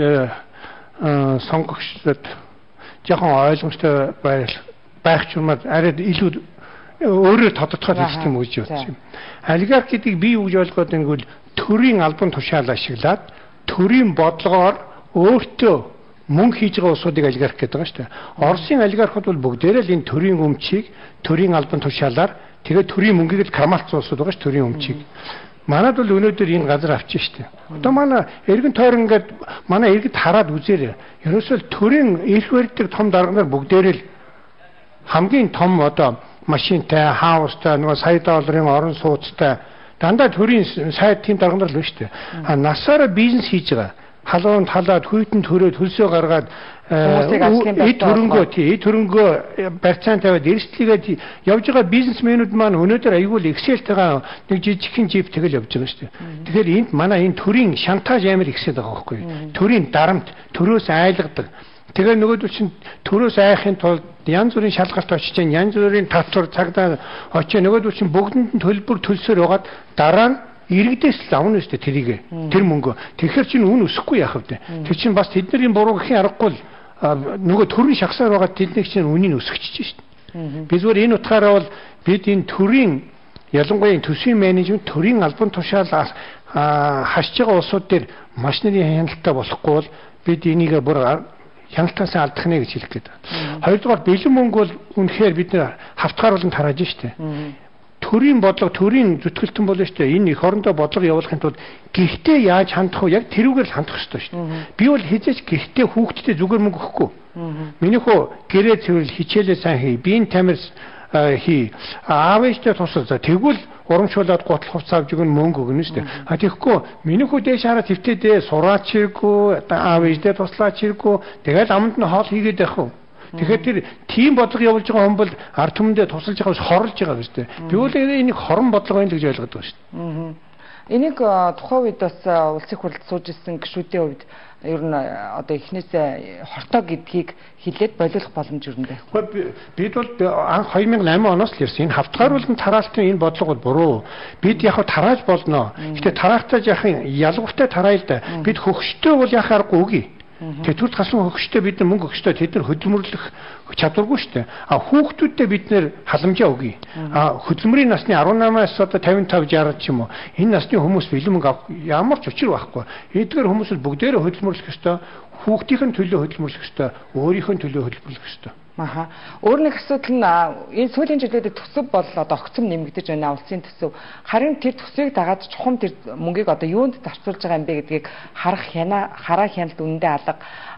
сонгогчдод жоохон ойлгомжтой байх ч юмар арай илүү өөрөөр тодорхойлох хэрэгтэй юм гэж бодсон юм. Олигарх гэдгийг би юу гэж ойлгоод байна гэвэл төрийн албан тушаал ашиглаад төрийн бодлогоор өөртөө мөнгө хийж байгаа улсуудыг олигарх гэдэг байгаа шүү дээ. Оросын олигархууд бол бүгдээрээ л энэ төрийн өмчийг төрийн албан тушаалаар тэгээд төрийн мөнгийг л камалцсан улсууд байгаа шүү төрийн өмчийг. Манайд бол өнөөдөр энэ газар авчих шүү дээ. Одоо манай эргэн тойрон ингээд манай иргэд хараад үзээрэй. Ерөөсөө төрийн эрх барьдаг том дарга нар бүгдээрээ л хамгийн том одоо машинтай, хаустай, нөгөө сая долларын орон сууцтай дандаа төрийн сайд тийм дарга нар л байна шүү дээ. А насаараа бизнес хийж байгаа. Халуун талаад хүйтэн төрөөд хөлсөө гаргаад эд хөрөнгөө тий эд хөрөнгөө барьцаан тавиад эрсдлийгээд явж байгаа бизнесмэнүүд маань өнөөдөр аягүй л Excel-тэйгээ нэг жижигхэн жип тэгэл явж байгаа шүү дээ. Тэгэхээр энд манай энэ төрийн шантаж амар ихсээд байгаа байхгүй юу? Төрийн дарамт, төрөөс айлгадаг. Тэгэхээр нөгөөдөл чинь төрөөс айхын тулд янз бүрийн шалгалт очиж, янз бүрийн татвар цагдаа очиж, нөгөөдөл чинь бүгдэнд нь төлбөр төлсөөр байгаад дараа нь иргэдээс л авна шүү дээ тэрийг. Тэр мөнгө. Тэгэхээр чинь үн өсөхгүй яах вэ? Тэр чинь бас тэдний буруу гэхийн аргагүй л нөгөө төрийн шагсаар байгаа тэдний чинь үнийг өсгөж шүү дээ. Би зүгээр энэ утгаараа бол бид энэ төрийн ялангуяа төсвийн менежмент төрийн албан тушаалаас хашиж байгаа улсууд дээр маш нэрийн хяналттай болохгүй бол бид энийг бүр хяналтаас алдах нэ гэж хэлэх гээд байна. Хоёрдугаар бэлэн мөнгө бол үнэхээр бид хавтгааруулан тарааж шүү дээ. Төрийн бодлого, төрийн зүтгэлтэн болно шүү дээ. Энэ эх орондоо бодлого явуулахын тулд гэртээ яаж хандах вэ? Яг тэрүүгээр л хандах хэрэгтэй шүү дээ. Би бол хизээч гэртээ хүүхдтэй зүгээр мөнгө өгөхгүй. Миний хөө гэрээ цэвэрл хичээлээ сайн хий, биеийн тамирс хий. Аав ээжтэй тусал. Тэгвэл урамшуулаад гутал хувцас авч өгнө мөнгө өгнө шүү дээ. А тэгэхгүй миний хүү дээш хараа твтээдээ сураач хэрэггүй, аав ээжтэй туслаач хэрэггүй. Тэгээд аманд нь хоол хийгээд явах уу? Тэгэхээр тэр тийм бодлого явуулж байгаа хүн бол ард түмэндээ тусалж байгаа биш хорлож байгаа биз дээ. Би бол энийг хорон бодлого байна л гэж ойлгоод байгаа шүү дээ. Энийг тухайн үед бас улсын хурлд сууж ирсэн гишүүдийн хувьд ер нь одоо эхнээсээ хортоо гэдгийг хилээд болиулах боломж юу нэ? Гэхдээ бид бол анх две тысячи восемь оноос л ирсэн. Энэ хавтгааруулгын тараалтын энэ бодлого бол буруу. Бид яг тарааж болно. Гэтэ тараахтаа яахын ялгууртай тараа л да. Бид хөгштэй бол яах аргагүй үгүй. Тэгээд төрөлд гасан хөгштэй бид нар мөнгө өгчтэй тэд нар хөдөлмөрлөх чадваргүй шүү дээ. А хүүхдүүдтэй бид нар халамжаа өгье. А хөдөлмөрийн насны десемь-аас одоо пятьдесят пять шестьдесят ч юм уу. Энэ насны хүмүүс бэлэн мөнгө авах ямар ч учир байхгүй. Эдгээр хүмүүс л бүгдээрээ хөдөлмөрлөх ёстой. Хүүхдийн төлөө хөдөлмөрлөх ёстой. Өөрийнхөө төлөө хөдөлмөрлөх ёстой. Аха. Өөр нэг асуудал нь энэ сүүлийн жилүүдэд төсөв бол одоо огцом нэмэгдэж байна улсын төсөв. Харин тэр төсвийг дагаад чухам тэр мөнгийг одоо юунд зарцуулж байгаа юм бэ гэдгийг харах хяна хараа хяналт үнэндээ алга.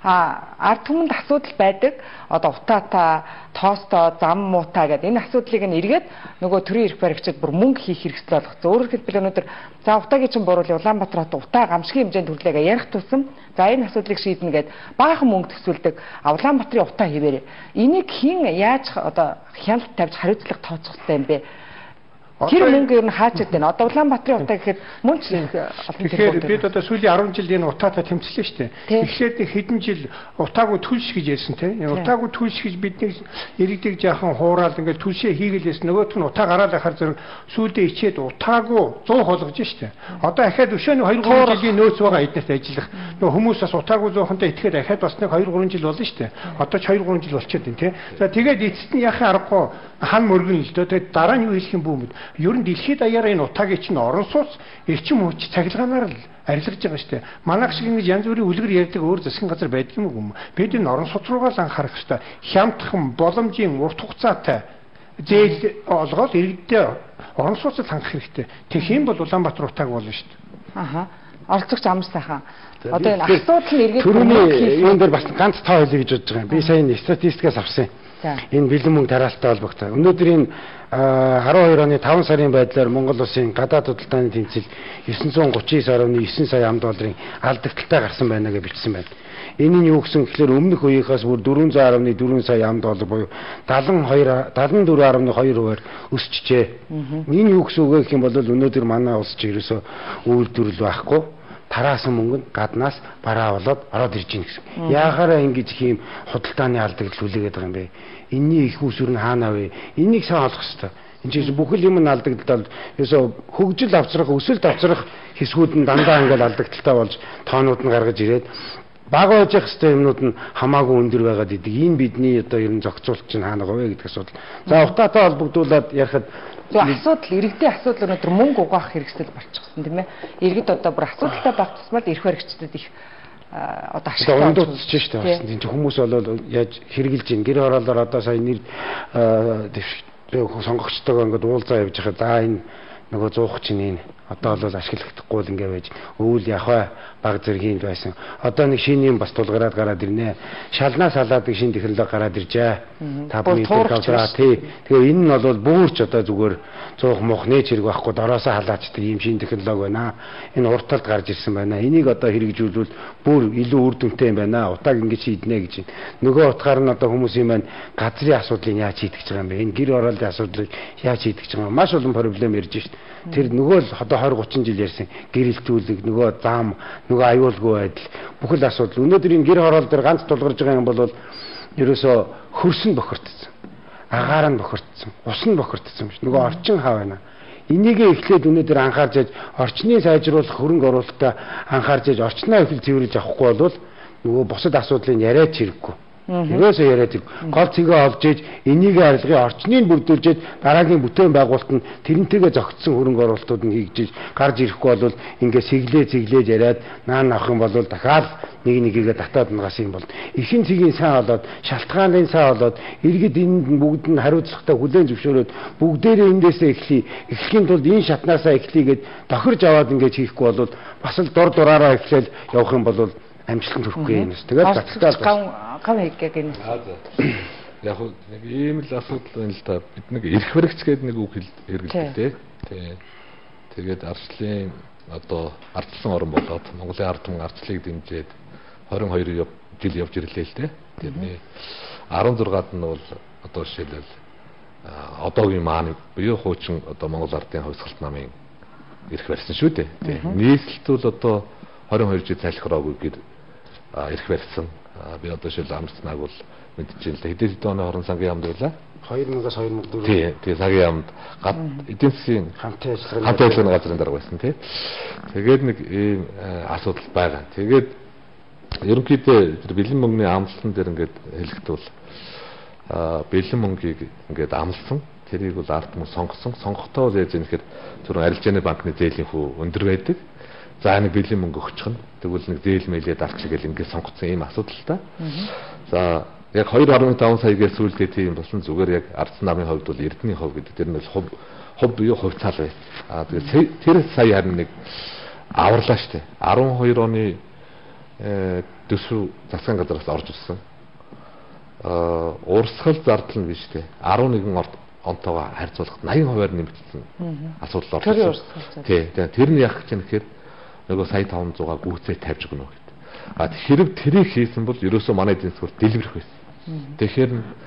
А ард түмэнд асуудал байдаг. Одоо утаатаа, тоостой, зам муутай гэдэг энэ асуудлыг нь эргээд нөгөө төрийн эрх баригчид бүр мөнгө хийх хэрэгсэл болгоцсон. Өөрөөр хэлбэл өнөөдөр за утаагийн чинь буруул Улаанбаатар хот утаа гамшигын хэмжээнд хүрлээгээ ярих тусам за энэ асуудлыг шийднэ гэд баахан мөнгө төсвөлдөг. Улаанбаатарын утаа хийвэрээ. Энийг хэн яаж одоо хяналт тавьж хариуцлага тооцох хэрэгтэй юм бэ? Тэр мөнгө ер нь хаачаад байна. Одоо Улаанбаатарын утаа гэхэд мөн ч тэгэхээр бид одоо сүүлийн десять жил энэ утаатаа тэмцлээ шүү дээ. Эхлээд хэдэн жил утаагүй түлш гэж ярьсан тийм. Утаагүй түлш гэж бидний иргэдэг жаахан хуураад ингээд түлшээ хийгэлээс нөгөөх нь утаа гараад ахаар зэрэг сүүлдээ ичээд утаагүй сто болгож шүү дээ. Одоо ахаад өшөөний two three жилийн нөөц байгаа эднэрт ажиллах. Нөгөө хүмүүс бас утаагүй зуухантай итгэхэд ахаад бас нэг two three жил болно шүү дээ. Одоо ч two three жил болчиход байна тийм. За тэгээд эцэст нь яхаа аргагүй хан мөргөн л дөө. Тэгээд дараа нь юу хэлэх юм бүү мэд. Ер нь дэлхийд даяараа энэ утаагийн чинь орон сууц эрчим хүч цахилгаанаар л арилгаж байгаа шүү дээ. Манайх шиг ингэж янз бүрийн үлгэр ярьдаг өөр засгийн газар байдаг юм уу? Бид энэ орон сууц руугаа л анхаарах хэрэгтэй. Хямдхан, боломжийн урт хугацаатай зээл олгоод иргэдээ орон сууцад хангах хэрэгтэй. Тэгэх юм бол Улаанбаатар утааг болно шүү дээ. Аха. Оролцогч амар сайхан. Одоо энэ асуудал нь эргээд түрүүний юм дээр бас ганц тоо хэлье гэж бодож байгаа юм. Би сая энэ статистикаас авсан. Энэ бэлэн мөнгө тараалттай холбоотой. Өнөөдөр энэ twelve оны five сарын байдлаар Монгол улсын гадаад худалдааны тэнцэл nine thirty nine nine сая ам долларын алдагдaltaй гарсан байна гэж бичсэн байна. Энэ нь юу гэсэн гэхээр өмнөх үеийнхээс бүр four hundred four сая ам доллар буюу seventy-two seventy-four point two хувиар өсчихжээ. Энэ юу гэсэн үг гэх юм бол өнөөдөр манай улс ч ерөөсөө үйлдвэрлэл байхгүй. Тараасан мөнгө нь гаднаас бараа болоод ороод ирж гин гэсэн. Яахаараа ингэж их юм худалдааны алдагдал хүлээгээд байгаа юм бэ? Энийний их усүр нь хаана вэ? Энийг сайн олох хэрэгтэй. энэ чинь бүхэл юм нь алдагдтал ерөөсө хөгжил авчрах, өсөлт авчрах хэсгүүд нь дандаа ингээл алдагдaltaй болж тоонууд нь гаргаж ирээд бага байж хэвээр юмнууд нь хамаагүй өндөр байгаад идэг. Энэ бидний одоо ер нь зохицуулт чинь хаана говэ гэдэг асуудал. За утаатай холбогдуулаад ярихад зөв асуудал, иргэдийн асуудал өнөөдөр мөнгө угаах хэрэгсэл болчихсон тийм ээ. Иргэд одоо бүр асуудалтай байх тусмал эрх баригчдад их одоо ашиглаж ондоцч шүү дээ. Тийм хүмүүс болол яаж хэрэгжилж ийн гэр хороолоор одоо сая нэр сонгогчтойгоо ингээд уулзаа явж байхад за энэ нөгөө зуух чинь энэ одоо бол ашиглахдаггүй л ингээ байж өвөл явах баг зэргийн байсан. Одоо нэг шинэ юм бас тулгараад гараад ирнэ. Шалнаас халаад нэг шинэ технологи гараад иржээ. та бүхэн тавдраа тий. Тэгээ энэ нь бол буурч одоо зүгээр зуух мох нээж хэрэг байхгүй дороосоо халаачдаг ийм шинэ технологи байна. Энэ урт талд гарч ирсэн байна. Энийг одоо хэрэгжүүлвэл бүр илүү үр дүнтэй юм байна. Утааг ингэж шийднэ гэж. Нөгөө утгаар нь одоо хүмүүс юм байна. Газрын асуудлыг яаж шийдэх гэж байгаа юм бэ? Энэ гэр ороолын асуудлыг яаж шийдэх гэж байгаа юм? Маш олон проблем ирж шít. Тэр нөгөө л одоо тwenty thirty жил ярьсан гэрэлтүүлэг, нөгөө зам, нөгөө аюулгүй байдал бүхэл асуудал. Өнөөдөр энэ гэр хороол дээр ганц тулгарч байгаа юм бол ерөөсөө хөрсөн бохирдсон. Агаар нь бохирдсон, ус нь бохирдсон биш. Нөгөө орчин хаа байна. Энийгээ эхлээд өнөөдөр анхаарч аж орчныг сайжруулах хөрөнгө оруулалтаа анхаарч аж орчноо их цэвэрлж авахгүй бол нөгөө бусад асуудлыг яриач хэрэггүй. Ерөөсөө яриад гол цэгээ олж иж энийг арилгын орчныг бүрдүүлж дараагийн бүтээн байгуулалт нь тэрнтэйгээ зогтсон хөрөнгө оруулалтууд нь хийж гарч ирэхгүй бол ингээд сэглээ цэглээж яриад наан авах юм бол дахиад нэг нэгийгээ татаад нагаас юм бол эхэн цэгийн сайн болоод шалтгааны сайн болоод иргэд энд бүгд нь хариуцлагатай хүлээн зөвшөөрөөд бүгдээрээ эндээсээ эхлэе эхлэхийн тулд энэ шатнаасаа эхлэегээд тохирж аваад ингээд хийхгүй бол бас л дур дураараа эхлээл явах юм бол амжилт төрөхгүй юм шүү. Тэгээд баталгаал гав хийгээд энэ. Яг нэг ийм л асуудал байна л да. Бид нэг эрх баригч гэдэг нэг үг хэрэглэдэг тий. Тэгээд арчлын одоо ардсан орн болоод Монголын ард түмэн арчлыг дэмжиж twenty-two жил явж ирлээ л дээ. Тэрний sixteen-ад нь бол одоо жишээлбэл одоогийн маань буюу хуучин одоо Монгол ардын хувьсгалт намын эрх барьсан шүү дээ. Тий. Нийслэлт бол одоо twenty-two жил залхираагүй гэд эрх барьсан. Би одоо шил амарцнааг бол мэдчихээн л хэдэн хэдэн оны хорон сангийн яамд байлаа. two thousand-аас two thousand four. Тий, тий сангийн яамд гад эдийн засгийн хамтын ажиллагааны хамтын ажиллагааны газрын дарга байсан тий. Тэгээд нэг ийм асуудал байгаа. Тэгээд ерөнхийдөө тэр бэлэн мөнгөний амлалтан дээр ингээд хэлэхдээ бол бэлэн мөнгийг ингээд амлсан. Тэрийг бол ард түмэн сонгосон. Сонгохдоо бол яаж юм гэхээр түрүүн арилжааны банкны зээлийн хүү өндөр байдаг. За нэг бэлэн мөнгө өгчихнэ. Тэгвэл нэг зээл мэлээд авчих гэл ингээд сонгоцсон ийм асуудал та. За яг two point five саягийн сүүлдээ тийм болсон зүгээр яг ардсан намын хувьд бол эрдэнийн хувь гэдэг тэр нь хувь хувь буюу хувьцаал байт. Аа тэгээд тэр сая харин нэг аварлаа штэ. twelve оны төсөв засгийн газраас орж ирсэн. Аа урсгал зардал нь биш те. eleven онтойгоо харьцуулахад eighty percent нэмэгдсэн асуудал орж ирсэн. Тий. Тэр нь яг чинь гэхээр нөгөө сая five hundred гүйцээ тавьж өгнө гэдэг. А хэрэг тэрийг хийсэн бол ерөөсөө манай эдийн засгт дэлбэрэх байсан. Тэгэхээр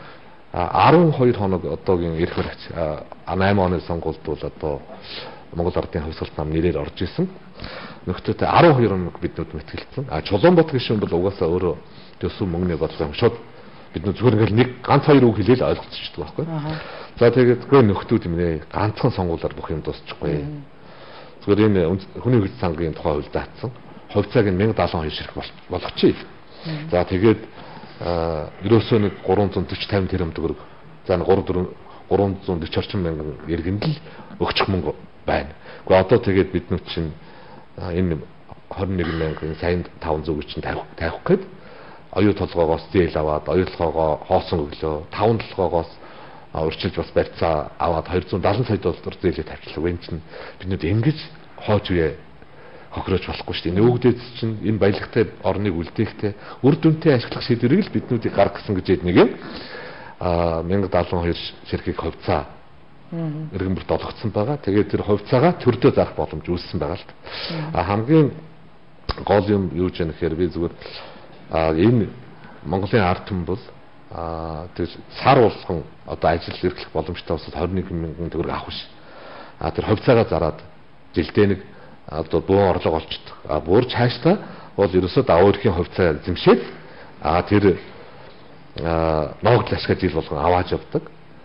twelve хоног одоогийн эрх баригч eight оны сонгуульд бол одоо Монгол ардын хувьсгалт нам нэрээр орж исэн. Нөхдөд twelve хоног биднүүд мэтгэлцсэн. А Чулуунбат гишүүн бол угаасаа өөрөө төсөв мөнгөний бодлого шууд биднүүд зүгээр ингээл нэг ганц хоёр үг хэлээл ойлгоцчихдаг байхгүй. За тэгээд гоо нөхдүүд юм нэ ганцхан сонгуулаар бүх юм дуусчихгүй. Зүгээр энэ хүний хөлт сангийн тухай хууль даатсан. Хувьцааг нь one thousand seventy-two ширхэг болгочих. За тэгээд ерөөсөө нэг three forty fifty тэрбум төгрөг. За нэг three forty орчим мянган иргэнд л өгчих мөнгө байна. Гэхдээ одоо тэгээд биднүүд чинь энэ twenty-one мянган сайн five hundred чинь тавих тавих гээд оюу толгоогоос зээл аваад оюутлогоогоо хоосон өглөө five толгоогоос урьдчилж бас барьцаа аваад two hundred seventy сая доллар зээлээ тавьчихлаа. Энэ чинь биднүүд ингэж хоож үе хохирож болохгүй шүү дээ. Нөгөөдөөд чинь энэ баялагтай орныг үлдээхтэй үр дүнтэй ашиглах шийдвэрийг л биднүүдийг гаргасан гэж нэг юм. Аа one thousand seventy-two ширхэг хувьцаа иргэн бүрт олгогдсон байгаа. Тэгээд тэр хувьцаагаа төрдөө зарах боломж үүссэн байгаа л. А хамгийн гол юм юу ч юм гэхээр би зүгээр а энэ Монголын ард түмэн бол а тэр сар болгон одоо ажил эрхлэх боломжтой бас twenty-one мянган төгрөг авах биш. А тэр хувьцаагаа зараад жилдээ нэг одоо буун орлого олчдөг. А бүр цаашдаа бол ерөөсөө даваа эрхийн хувьцаа зэмшээд а тэр ногдол ашигла жил болгон авааж явдаг.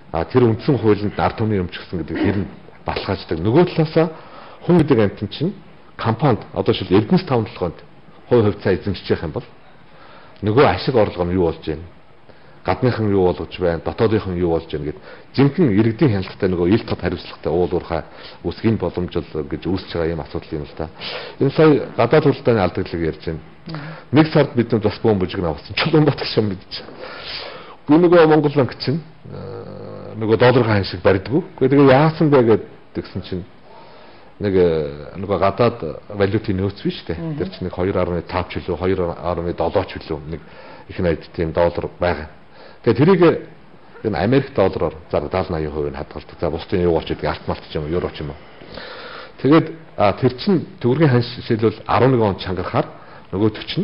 А тэр үндсэн хуулинд ард түмний өмч гэсэн гэдэг тэр нь баталгааждаг. Нөгөө талаасаа хүн гэдэг амтэн чинь компанид одоо шил Эрдэнэс таван толгойд хувь хувьцаа эзэмшиж юм бол нөгөө ашиг орлого нь юу болж байна? Гадныхан юу болгож байна? Дотоодынхан юу болж байна гэд жинхэнэ иргэдийн хяналттай нөгөө ил тод хариуцлагатай уул уурхай үсгийн боломжтой гэж үүсэж байгаа юм асуудал юм л та. Энэ сая гадаад худалдааны алдагдлыг ярьж байна. Нэг сард бид бас бөөн бүжиг навсан. Чулуунбат гişэн мэдчих. Гүн нөгөө Монгол банк чинь нөгөө долларын хань шиг барьдгүй. Гэхдээ тэгээ яасан бэ гэдгсэн чинь нэг нөгөө гадаад валютын нөөц биш үү? Тэр чинь нэг two point five ч үлээ two point seven ч үлээ нэг их найд тийм доллар байгаа. Тэгээ тэрийг энэ Америк доллараар за seventy eighty percent хадгалдаг. За бусдын юу болч идэг алт малт ч юм уу, евро ч юм уу. Тэгээд тэр чинь төгрөгийн хань шилбэл eleven онд чангарахаар нөгөөдөг чинь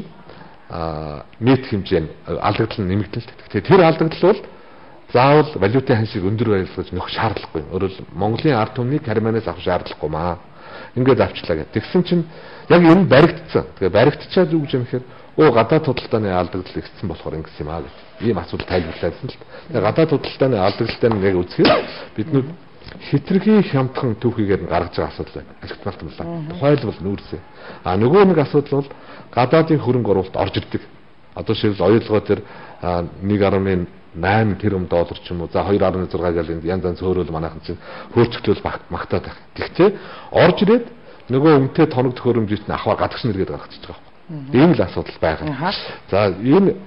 а нийт хэмжээ алдагдал нь нэмэгдэнэ. Тэгэхээр тэр алдагдал бол заавал валютын хань шиг өндөр байлгаж нөх шаардлагагүй. Өөрөөр Монголын ард түмний карманаас авах шаардлагагүй маа. Ингээд авчлаа гэх. Тэгсэн чинь яг энэ баригдсан. Тэгээ баригдчаад юу гэж юм хэрэг оо гадаад худалдааны алдагдал ихсэн болохоор ингэсэн юм аа гэх. Ийм асуудал тайлбарлаасан л. Тэгээ гадаад худалдааны алдагдaltaй нь яг үзэхээр биднүүд хитрхи хямдхан түүхийгээр нь гаргаж байгаа асуудал байна. Алхтмалт юм лаа. Тухайлбал нүүрсээ. А нөгөө нэг асуудал бол гадаадын хөрөнгө оруулалт орж ирдэг. Одоо шийдэл оюулгой төр one point eight тэрбум доллар ч юм уу за two point six гаал янз янз хөөрөл манайхан чинь хөөцөлтөл магтаад байх. Гэхдээ орж ирээд нөгөө үнэтэй тоног төхөөрөмжийг нь авахар гадагш нэргээд гаргачихж байгаа юм. Ийм л асуудал байгаа. За энэ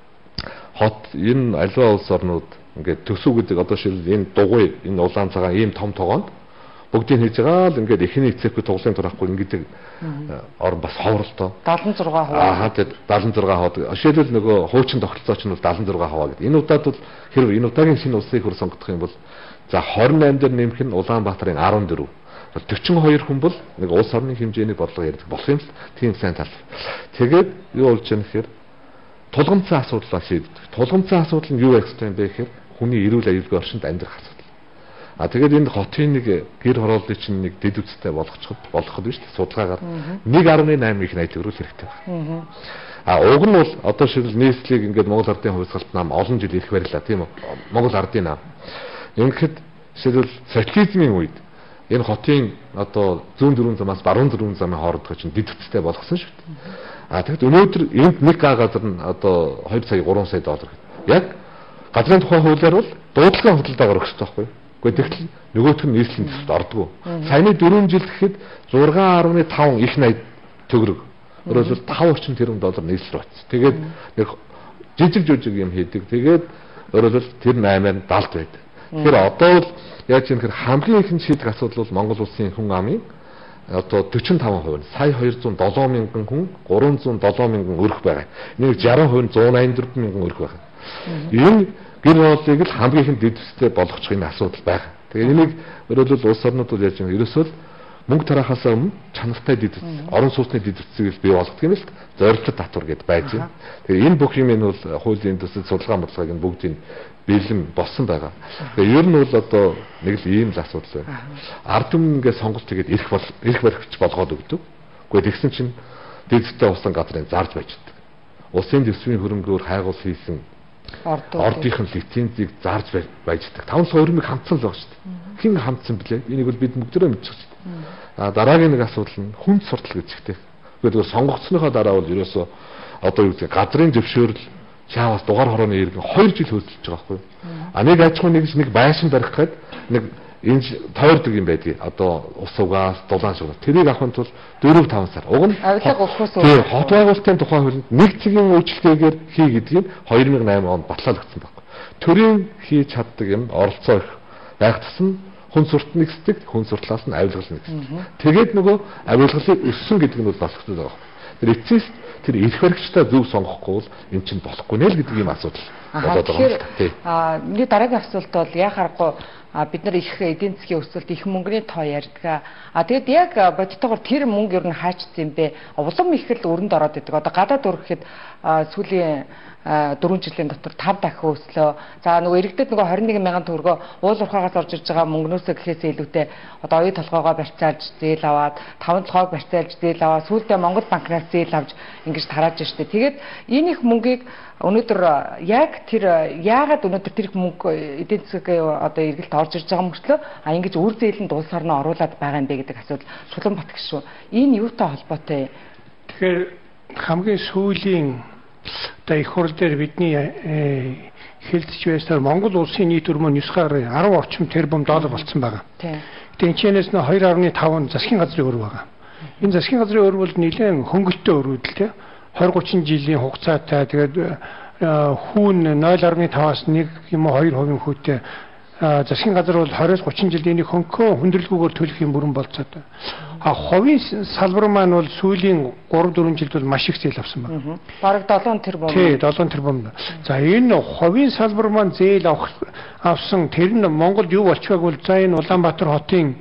хот энэ аливаа улс орнууд ингээд төсөв гэдэг одоо шил энэ дугуй энэ улаан цагаан ийм том тогоонд бүгдийг хийж байгаа л ингээд эхний эцэггүй тоглоом турахгүй ингээд орон бас ховролтой seventy-six хувиар аа тэгээд seventy-six хувиад жишээлбэл нөгөө хуучин тогтолцооч нь бол seventy-six хувиар гэдэг. Энэ удаад бол хэрв энэ удаагийн шинэ улсын хөр сонгогдох юм бол за twenty-eight дээр нэмэх нь Улаанбаатарын fourteen forty-two хүн бол нэг улс орны хэмжээний бодлого ярьдаг болох юм л тийм сайн тал. Тэгээд юу болж байгаа нөхөр тулгамцсан асуудлаа шийддэг. Тулгамцсан асуудал нь юу байх ёстой юм бэ гэхээр хүний эрүүл аюулгүй орчинд амьдрах асуудал. А тэгээд энэ хотын нэг гэр хорооллын чинь нэг дэд үстэй болгочиход болгоход биш судалгаагаар one point eight их найд төгрөг хэрэгтэй байна. А уг нь бол одоо шил нийслэлийг ингээд Монгол ардын хувьсгалт нам олон жил ирэх барилаа тийм үү? Монгол ардын нам. Ингээд шилбэл социализмын үед энэ хотын одоо зүүн дөрвөн замаас баруун дөрвөн замын хоорондох чинь дэд үстэй болгосон шүү дээ. А тэгэд өнөөдөр энд нэг га газар нь одоо two сая three сая доллар гэдэг. Яг газрын тухай хуулиар бол дуудлагын худалдаагаар өгч байгаа байхгүй юу? Гэхдээ нөгөөх нь нийслэлийн төсөлд ордгоо. Саяны four жил гэхэд six point five их найд төгрөг. Өөрөөр five орчим тэрбум доллар нийслэл очсон. Тэгээд нэг жижиг жижиг юм хийдэг. Тэгээд өөрөөр тэр eight-аар seventy байдаг. Тэгэхээр одоо бол яаж юм хэрэг хамгийн их шийдэх асуудал бол Монгол улсын хүн амын одоо forty-five percent сая two hundred seven мянган хүн three hundred seven мянган өрх байгаа. Нэг sixty percent one eighty four мянган өрх байгаа. Энэ гэр хорооллыг л хамгийн их дэдвстэй болгочих энэ асуудал байгаа. Тэгээ энийг өөрөлдөл улс орнууд бол яаж юм ерөөсөө мөнгө тараахаас өмнө чанартай дэдвс, орон сууцны дэдвсийг бий болгох юм л зорилттой татвар гэдээ байж байна. Тэгээ энэ бүх юм нь бол хуулийн төсөл судалгаа бодлогыг нь бүгдийг бэлэн болсон байгаа. Тэгээ ер нь бол одоо нэг л ийм л асуудал байна. Ард түмэн ингээд сонголт тэгээд ирэх бол ирэх баригч болгоод өгдөг. Гэхдээ тэгсэн чинь дэдвстэй усан газрын зарж байждаг. Улсын дэвсвийн хөрөнгөөр хайгуул хийсэн ордынхын лицензийг зарж байждаг. five сая өрмийг хамтсан л байгаа шүү дээ. Хэн хамтсан блэ? Энийг бол бид бүгдөө мэдчих шүү дээ. А дараагийн нэг асуудал нь хүн суртал гэж ихтэй. Гэхдээ сонгогдсныхоо дараа бол ерөөсөө одоо юу гэдэг газрын зөвшөөрөл чаавас дугаар хорооны иргэн two жил хөөцөлж байгаа байхгүй юу? А нэг аж ахуйн нэгж нэг байшин барих гээд нэг энэ тойрдог юм байдгийг одоо ус угаас дулаан шугаас тэрийг авахын тулд four five сар. Уг нь авилга өгөхөөс өмнө хот байгуулалтын тухай хуулинд нэг цагийн үйлчлэгээр хий гэдгийг two thousand eight онд батлаалагдсан байхгүй. Төрийн хийж чаддаг юм оролцоо их байх тусам хүн суртал нэгсдэг, хүн суртлаас нь авилгал нэгсдэг. Тэгээд нөгөө авилгалыг өссөн гэдэг нь бол бас хэцүү байгаа. Тэр эцэст тэр ирэх баригчтай зөв сонгохгүй бол эн чинь болохгүй нэ л гэдэг юм асуудал болоод байгаа юм. Тийм. Аа миний дараагийн асуулт бол яхахгүй а бид нар их эдийн засгийн өсөлт их мөнгөний тоо ярьдаг. А тэгэд яг бодтойгоор тэр мөнгө ер нь хаачсан юм бэ? Улам их л өрөнд ороод идэг. Одоо гадаад өргөхэд сүүлийн four жилийн дотор five дахин өслөө. За нөгөө иргэдэд нөгөө twenty-one мянган төгрөгөө уул уурхаагаас орж ирж байгаа мөнгнөөсөө гэхээсээ илүүтэй одоо оюу толгоогоо барьцаалж зээл аваад таван толгойг барьцаалж зээл аваад сүүлдээ Монгол банкнаас зээл авч ингэж тарааж штэ. Тэгээд энэ их мөнгийг Өнөөдөр яг тэр яагаад өнөөдөр тэр мөнгө эдийн засгийн одоо эргэлт орж ирж байгаа мөртлөө а ингэж үр зээлэнд улс орноо оруулаад байгаа юм бэ гэдэг асуудал Чулуунбат гişүү. Энэ юутай холбоотой? Тэгэхээр хамгийн сүүлийн одоо их хурл дээр бидний хэлцэж байснаар Монгол улсын нийт өрмөө нисэх арга арван орчим тэрбум доллар болцсон байгаа. Тийм. Тэнцэнээс нь two point five засгийн газрын өр байгаа. Энэ засгийн газрын өр бол нэлээд хөнгөлтөө өр үдэл тийм. twenty thirty жилийн хугацаатай тэгээд хүүн zero point five-аас one юм уу two хувийн хүүтэй засгийн газар бол twenty thirty жилд энийг хөнгөө хүндрэлгүйгээр төлөх юм бүрэн болцоод. А хувийн салбар маань бол сүүлийн three four жилд бол маш их зээл авсан байна. Бараг seven тэрбум. Тий, seven тэрбум. За энэ хувийн салбар маань зээл авах авсан тэр нь Монголд юу болчихваг бол за энэ Улаанбаатар хотын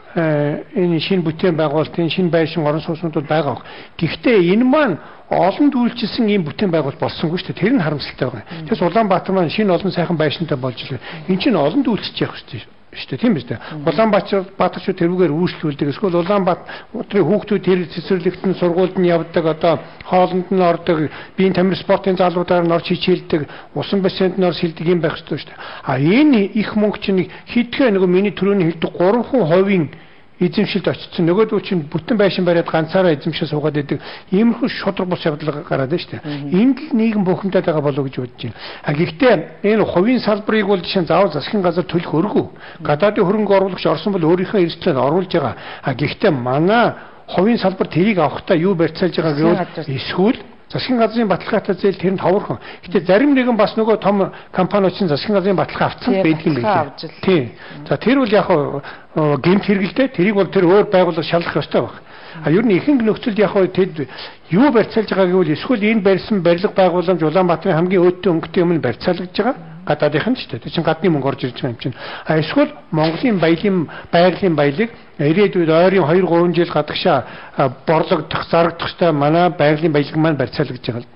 энэ шинэ бүтээн байгуулалтын шинэ байшин орон сууцнууд байгаа. Гэхдээ энэ маань олон дүүлжсэн ийм бүтээн байгуулалт болсонгүй шүү дээ. Тэр нь харамсалтай байгаа. Тэгээс Улаанбаатар маань шинэ олон сайхан байшинтай болж ирээ. Энд чинь олон дүүлчих явах шүү дээ. Шүү дээ, тийм биз дээ. Улаанбаатар Баатарчууд тэрүүгээр үүсгүүлдэг. Эсвэл Улаанбаатарын хүүхдүүд тэр цэцэрлэгтэн сургуульд нь явдаг, одоо хоолнд нь ордог, биеийн тамир спортын залуудаар нь орж хичээлдэг, усан бассейнд нь орж хилдэг юм байх ёстой шүү дээ. А энэ их мөнгө чинь хэдхэн нөгөө миний түрүүний хэлдэг three percent эзэмшилд очсон. Нөгөөдөө чинь бүтэн байшин бариад ганцаараа эзэмшээ суугаад идэг. Иймэрхүү шудраг бус явдал гараад байна шүү дээ. Энд л нийгэм бухимдаад байгаа болов гэж бодож байна. А гэхдээ энэ хувийн салбарыг бол жишээ нь заавал засгийн газар төлөх өргөө. Гадаадын хөрөнгө оруулагч орсон бол өөрийнхөө эрсдлээр оруулж байгаа. А гэхдээ манай хувийн салбар тэрийг авахтаа юу барьцаалж байгаа гэвэл эсвэл засгийн газрын баталгаатай зээл тэрэнд ховорхон. Гэтэ зарим нэгэн бас нөгөө том компаниуд чинь засгийн газрын баталгаа авцсан байдаг юм байна. Тийм. За тэр бол яг гэмт хэрэгэлтэй тэрийг бол тэр өөр байгууллага шалгах ёстой баг. А ер нь ихэнх нөхцөлд яг тэд юу барьцаалж байгаа гэвэл эсвэл энэ барьсан барилга байгууламж Улаанбаатарын хамгийн өөдтэй өнгөтэй юм нь барьцаалгаж байгаа. Гадаадынхан ч тийм гадны мөнгө орж ирж байгаа юм чинь. А эсвэл Монголын баялын байгалийн баялаг ирээдүйд ойрын two three жил гадагшаа борлогдох зарагдах ёстой манай байгалийн баялаг маань барьцаалгаж байгаа л.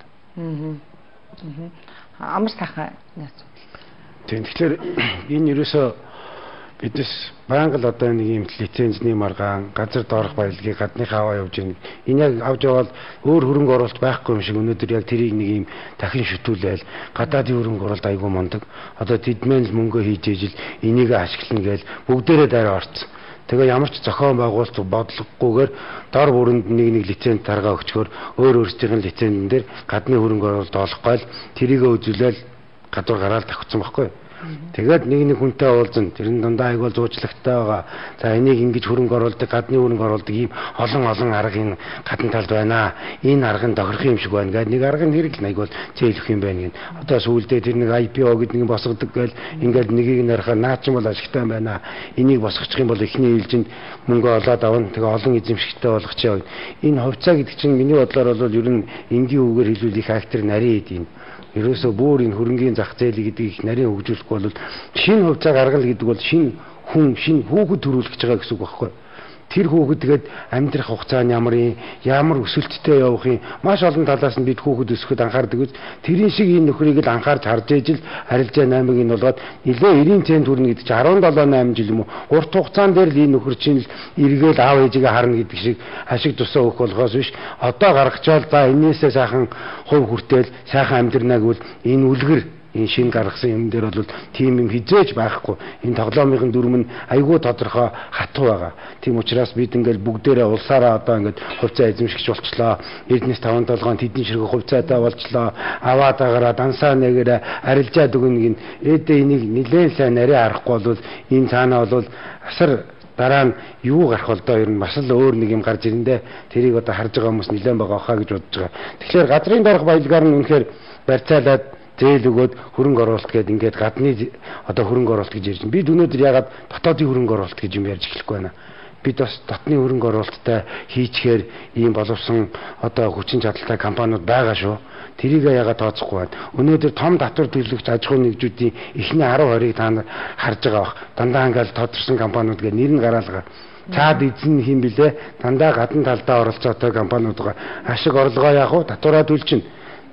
Аа. Амар сайхан асуудал. Тийм тэгэхээр энэ ерөөсөө биднес байнга л одоо нэг юм лицензний маргаан газар доорх баялагийг гадныхаа аваа явж байна. Энэ яг авч яваад өөр хөрөнгө оруулалт байхгүй юм шиг өнөөдөр яг тэрийг нэг юм дахин шүтүүлээл гадаадын хөрөнгө оруулалт айгүй мундаг. Одоо тэдмэн л мөнгө хийж ижил энийг ашиглана гээл бүгдээрээ дараа орцсон. Тэгээ ямар ч зохион байгуулалт бодлогогүйгээр дор бүрэнд нэг нэг лиценз таргаа өгчгөр өөр өөрсдийнх нь лицензэн дээр гадны хөрөнгө оруулалт олохгүй л тэрийгэ үзүүлээл гадуур гараал тавьчихсан байхгүй. Тэгээд нэг нэг хүнтэй уулзсан. Тэр нь дандаа айгуул зуучлагтай байгаа. За энийг ингэж хөрөнгө оруулдаг, гадны хөрөнгө оруулдаг ийм олон олон арга энэ гадна талд байна. Энэ арга нь тохирох юм шиг байна. Гэт нэг арга нь хэрэг л айгуул зөөлөх юм байна гин. Одоо сүүлдээ тэр нэг ай пи о гэдэг нэг босгодог гээл ингээд нэгийг нарахаар наа ч юм бол ашигтай байна. Энийг босгочих юм бол эхний ээлжинд мөнгө олоод авна. Тэгээ олон эзэмшигтэй болгоч яа. Энэ хувьцаа гэдэг чинь миний бодлоор бол ер нь энгийн үгээр хэлбэл их актер нарийн эд юм. Ерөөсөө бүр энэ хөрөнгийн зах зээл гэдэг их нарийн хөгжүүлэхгүй бол шинэ хувьцаа гаргал гэдэг бол шинэ хүн шинэ хүүхэд төрүүлэх гэж байгаа гэсэн үг байхгүй. Тэр хүүхэд тэгээд амьдрах хугацаа нь ямар юм, ямар өсөлттэй явах юм, маш олон талаас нь бид хүүхэд өсөхөд анхаардаг үз. Тэрийн шиг энэ нөхрийг л анхаарч харж ижил харилцаа наймыг нь болгоод нэлээ ninety цент хүрнэ гэдэг чинь seventeen eight жил юм уу? Урт хугацаан дээр л энэ нөхөр чинь л эргээл аав ээжигээ харна гэдэг шиг ашиг тусаа өгөх болохоос биш. Одоо гаргачаал за энээсээ сайхан хувь хүртэл сайхан амьдрнаа гэвэл энэ үлгэр энэ шин гаргасан юм дээр бол тийм юм хизээж байхгүй. Энэ тоглоомын дүрм нь айгүй тодорхой хатуу байгаа. Тийм учраас бид ингээл бүгдээрээ улсаараа одоо ингээд хувьцаа эзэмшигч болчлоо. Эрдэнэс таван толгойн тэдний ширхэг хувьцаатай болчлоо. Аваад агараа дансаа нэгээрээ арилжаад өгнө гин. Ээдээ энийг нэлээд сайн нарийн арахгүй бол энэ цаанаа бол асар дараа нь юу гарах бол доо ер нь маш л өөр нэг юм гарч ирэндээ тэрийг одоо харж байгаа хүмүүс нэлээд байгаа хаа гэж бодож байгаа. Тэгэхээр газрын доорх баялагаар нь үнэхээр барьцаалаад зээл өгөөд хөрөнгө оруулалт гэдэг ингээд гадны одоо хөрөнгө оруулалт гэж ярьж байна. Бид өнөөдөр ягаад дотоодын хөрөнгө оруулалт гэж юм ярьж эхлэхгүй байна. Бид бас дотны хөрөнгө оруулалттай хийчихээр ийм боловсон одоо хүчин чадалтай компаниуд байгаа шүү. Тэрийгээ ягаад тооцохгүй байна. Өнөөдөр том татвар төлөгч аж ахуйн нэгжүүдийн эхний ten twenty-ыг та нар харж байгаа бах. Дандаа ингээд тодорсон компаниуд гэдэг нэр нь гараалгаа. Цаад эзэн хэм блэ? Дандаа гадна талдаа оролцоотой компаниуд байгаа. Ашиг орлогоо яах вэ? Татвараа төлчин.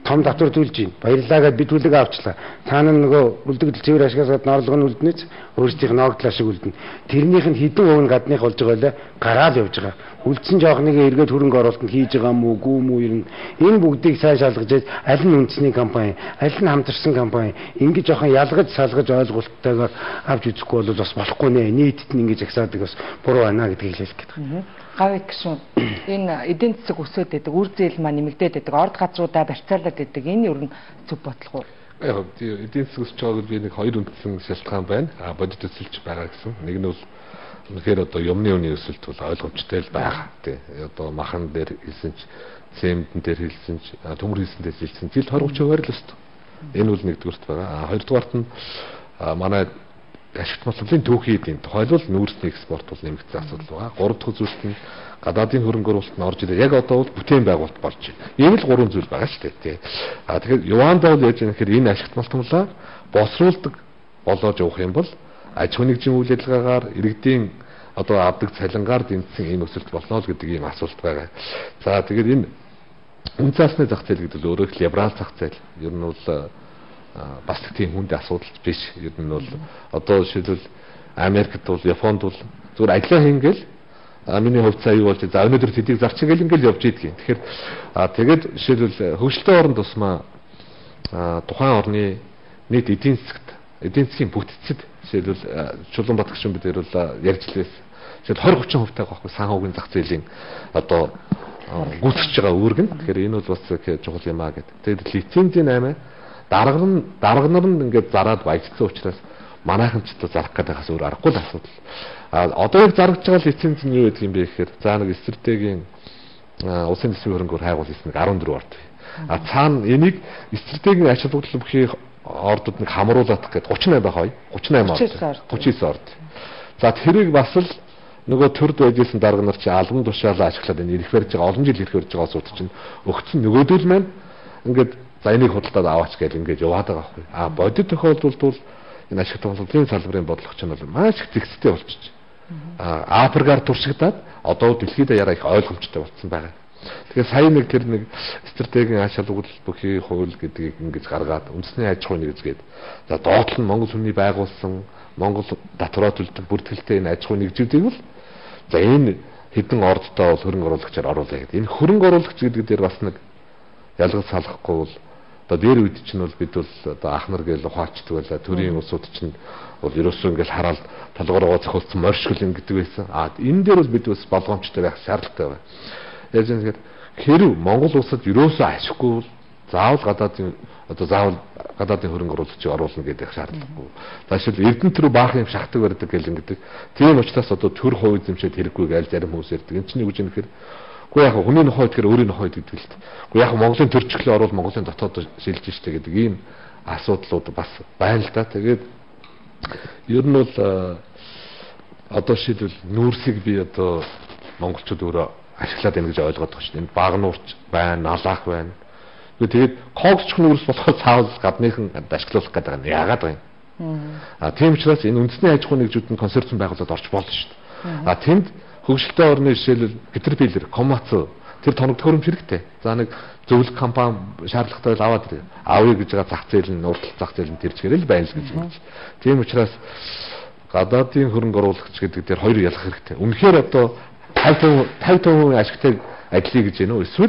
том татвар төлж байна. Баярлалаа гэд бид үлэг авчлаа. Цаана нөгөө үлдэгдэл цэвэр ашигасаад норлого нь үлднэц өөрсдийнх нь ногдлоо шиг үлдэнэ. Тэрнийх нь хідэн өв нь гадных болж байгаа лээ гараал явж байгаа. Үлдсэн жоохныг эргээд хөрөнгө оруулалтанд хийж байгаа мүү гүү мүү ер нь энэ бүгдийг сайн шалгаж аль нь үндэсний компани, аль нь хамтарсан компани ингэж жоохон ялгаж салгаж ойлголттойгоор авч үзэхгүй бол бас болохгүй нэ. Нийтэд нь ингэж агсаадаг бас буруу байна гэдгийг хэлэх гээд байна. Гавь гişүн энэ эдийн засаг өсөд байдаг, үр зээл маань нэмэгдээд байдаг, орд газруудаа барьцаалаад байдаг. Энэ ер нь зөв бодлого уу? Яг эдийн засаг өсөж байгааг би нэг хоёр үндсэн шалтгаан байна. А бодит өсөлж байгаа гэсэн. Нэг нь бол үнэхээр одоо юмны үний өсөлт бол ойлгомжтой л байгаа. Тий. Одоо махан дээр хэлсэн ч, цементэн дээр хэлсэн ч, төмөр хэлсэн дээр хэлсэн жилд тwenty thirty хувиар л өстө. Энэ бол нэгдүгээрт байгаа. А хоёрдугаарт нь манай ашигт материалын түүхий эдийн тухайлбал нүүрсний экспорт бол нэмэгдсэн асуудал байгаа. Гурав дахь зүйлт нь гадаадын хөрөнгө оруулалт нь орж ирээ. Яг одоо бол бүтээн байгуулалт болж байна. Ийм л гурван зүйл байгаа шүү дээ, тий. А тэгэхээр Юанда бол яаж юм гэхээр энэ ашигт материалаа босруулдаг болоож явах юм бол аж ахуйн нэгжийн үйл ажиллагаагаар иргэдийн одоо авдаг цалингаар дэмжсэн ийм өсөлт болно л гэдэг ийм асуулт байгаа. За тэгээд энэ үн цаасны зах зээл гэдэг нь өөрөө их либерал зах зээл. Ер нь бол бас тийм хүнд асуудал биш. Ер нь бол одоо жишээлбэл Америкт бол Японд бол зүгээр ажиллаа хийнгээл миний хувьд сая юу болж за өнөөдөр тэдийг зарчих гэл ингээл явж идэгин. Тэгэхээр тэгээд жишээлбэл хөгжилтэй орн тусмаа тухайн орны нийт эдийн засагт эдийн засгийн бүтцэд жишээлбэл Чулуунбат гүшин бид нэр бол ярьж л байсан. Жишээл twenty thirty хувьтай байхгүй санхүүгийн зах зээлийн одоо гүйцэтгэж байгаа үүрэг нь. Тэгэхээр энэ бол бас чухал юм аа гэдэг. Тэгээд лицензийн eight дарга нь дарга нар нь ингээд зараад баяжсан учраас манайхан ч одоо зарах гэдэг хас өөр аргагүй л асуудал. А одоо яг зарагдж байгаа лиценз нь юу гэдэг юм бэ гэхээр за нэг стратегийн улсын төсвийн хөрөнгөөр хайгуул хийсэн нэг fourteen орд. А цаана энийг стратегийн ач холбогдол бүхий ордууд нэг хамруулах гэдэг thirty-eight байх thirty-eight орд. thirty-nine орд. За тэрийг бас л нөгөө төрд байжсэн дарга нар чи албан тушаалаа ашиглаад энэ ирэх барьж байгаа олон жил ирэх барьж байгаа сууд чинь өгцөн нөгөөдөл маань ингээд за энийг худалдаад аваач гэж ингэж яваад байгаа байхгүй. А бодит тохиолдолд бол энэ ашигт боловсролын салбарын бодлого ч нь бол маш их зэгцтэй болчихж. А Африкаар туршигдаад одоо дэлхийд даяараа их ойлгомжтой болсон байгаа. Тэгэхээр сая нэг тэр нэг стратегийн ач холбогдол бүхий хууль гэдгийг ингэж гаргаад үндэсний аж ахуйн нэгжгээд за доотлол нь Монгол хүний байгуулсан Монгол татвараа төлдөг бүртгэлтэй энэ аж ахуйн нэгжүүдийг бол за энэ хэдэн ордтой бол хөрөнгө оруулагчаар оруулаа гэдэг. Энэ хөрөнгө оруулагч гэдэг дээр бас нэг ялгаж салахгүй бол одоо дээр үед чинь бол бид бол одоо ах нар гээл ухаачдаг байлаа. Төрийн усууд чинь бол ерөөсөө ингээл хараад толгоороо зохиолцсон морьшгөл гэдэг байсан. А энэ дээр бол бид бас болгоомжтой байх шаардлагатай байна. Яаж юм гэхээр хэрв Монгол улсад ерөөсөө ашиггүй бол заавал гадаадын одоо заавал гадаадын хөрөнгө оруулагчийг оруулна гэдэг шаардлагагүй. Заашгүй Эрдэнэт рүү баах юм шахдаг барьдаг гэл ингэдэг. Тийм учраас одоо төр хувь эзэмшээд хэрэггүй гээл зарим хүмүүс ярьдаг. Энэ чинь юу гэж юм гэхээр үгүй яг хүний нохой тэгэхээр өөрийн нохой гэдэг л дээ. Үгүй яг Монголын төрчлөө орвол Монголын дотоод шилжиж штэ гэдэг ийм асуудлууд бас байна л да. Тэгээд ер нь бол одоо шийдвэл нүүрсийг би одоо монголчууд өөрөө ашиглаад байна гэж ойлгоод байгаа шүү дээ. Баг нуурч байна, налаах байна. Тэгээд коогч нүүрс болохоос цаавал гадныхан ашиглуулах гэдэг нь яагаад байна? Аа тийм учраас энэ үндэсний аж ахуйн нэгжүүд нь консорциум байгуулад орж болно шүү дээ. Аа тэнд хөгжилтэй орны жишээлбэл Caterpillar, Komatsu тэр тоног төхөөрөмж хэрэгтэй. За нэг зөвлөх компани шаардлагатай бол аваад ирээ. Авъя гэж байгаа зах зээл нь уртл зах зээл нь тэрчгэрэл байна л гэж байна. Тийм учраас гадаадын хөрөнгө оруулагч гэдэг дээр хоёр ялах хэрэгтэй. Үнэхээр одоо fifty percent ашигтай ажлыг гэж байна уу? Эсвэл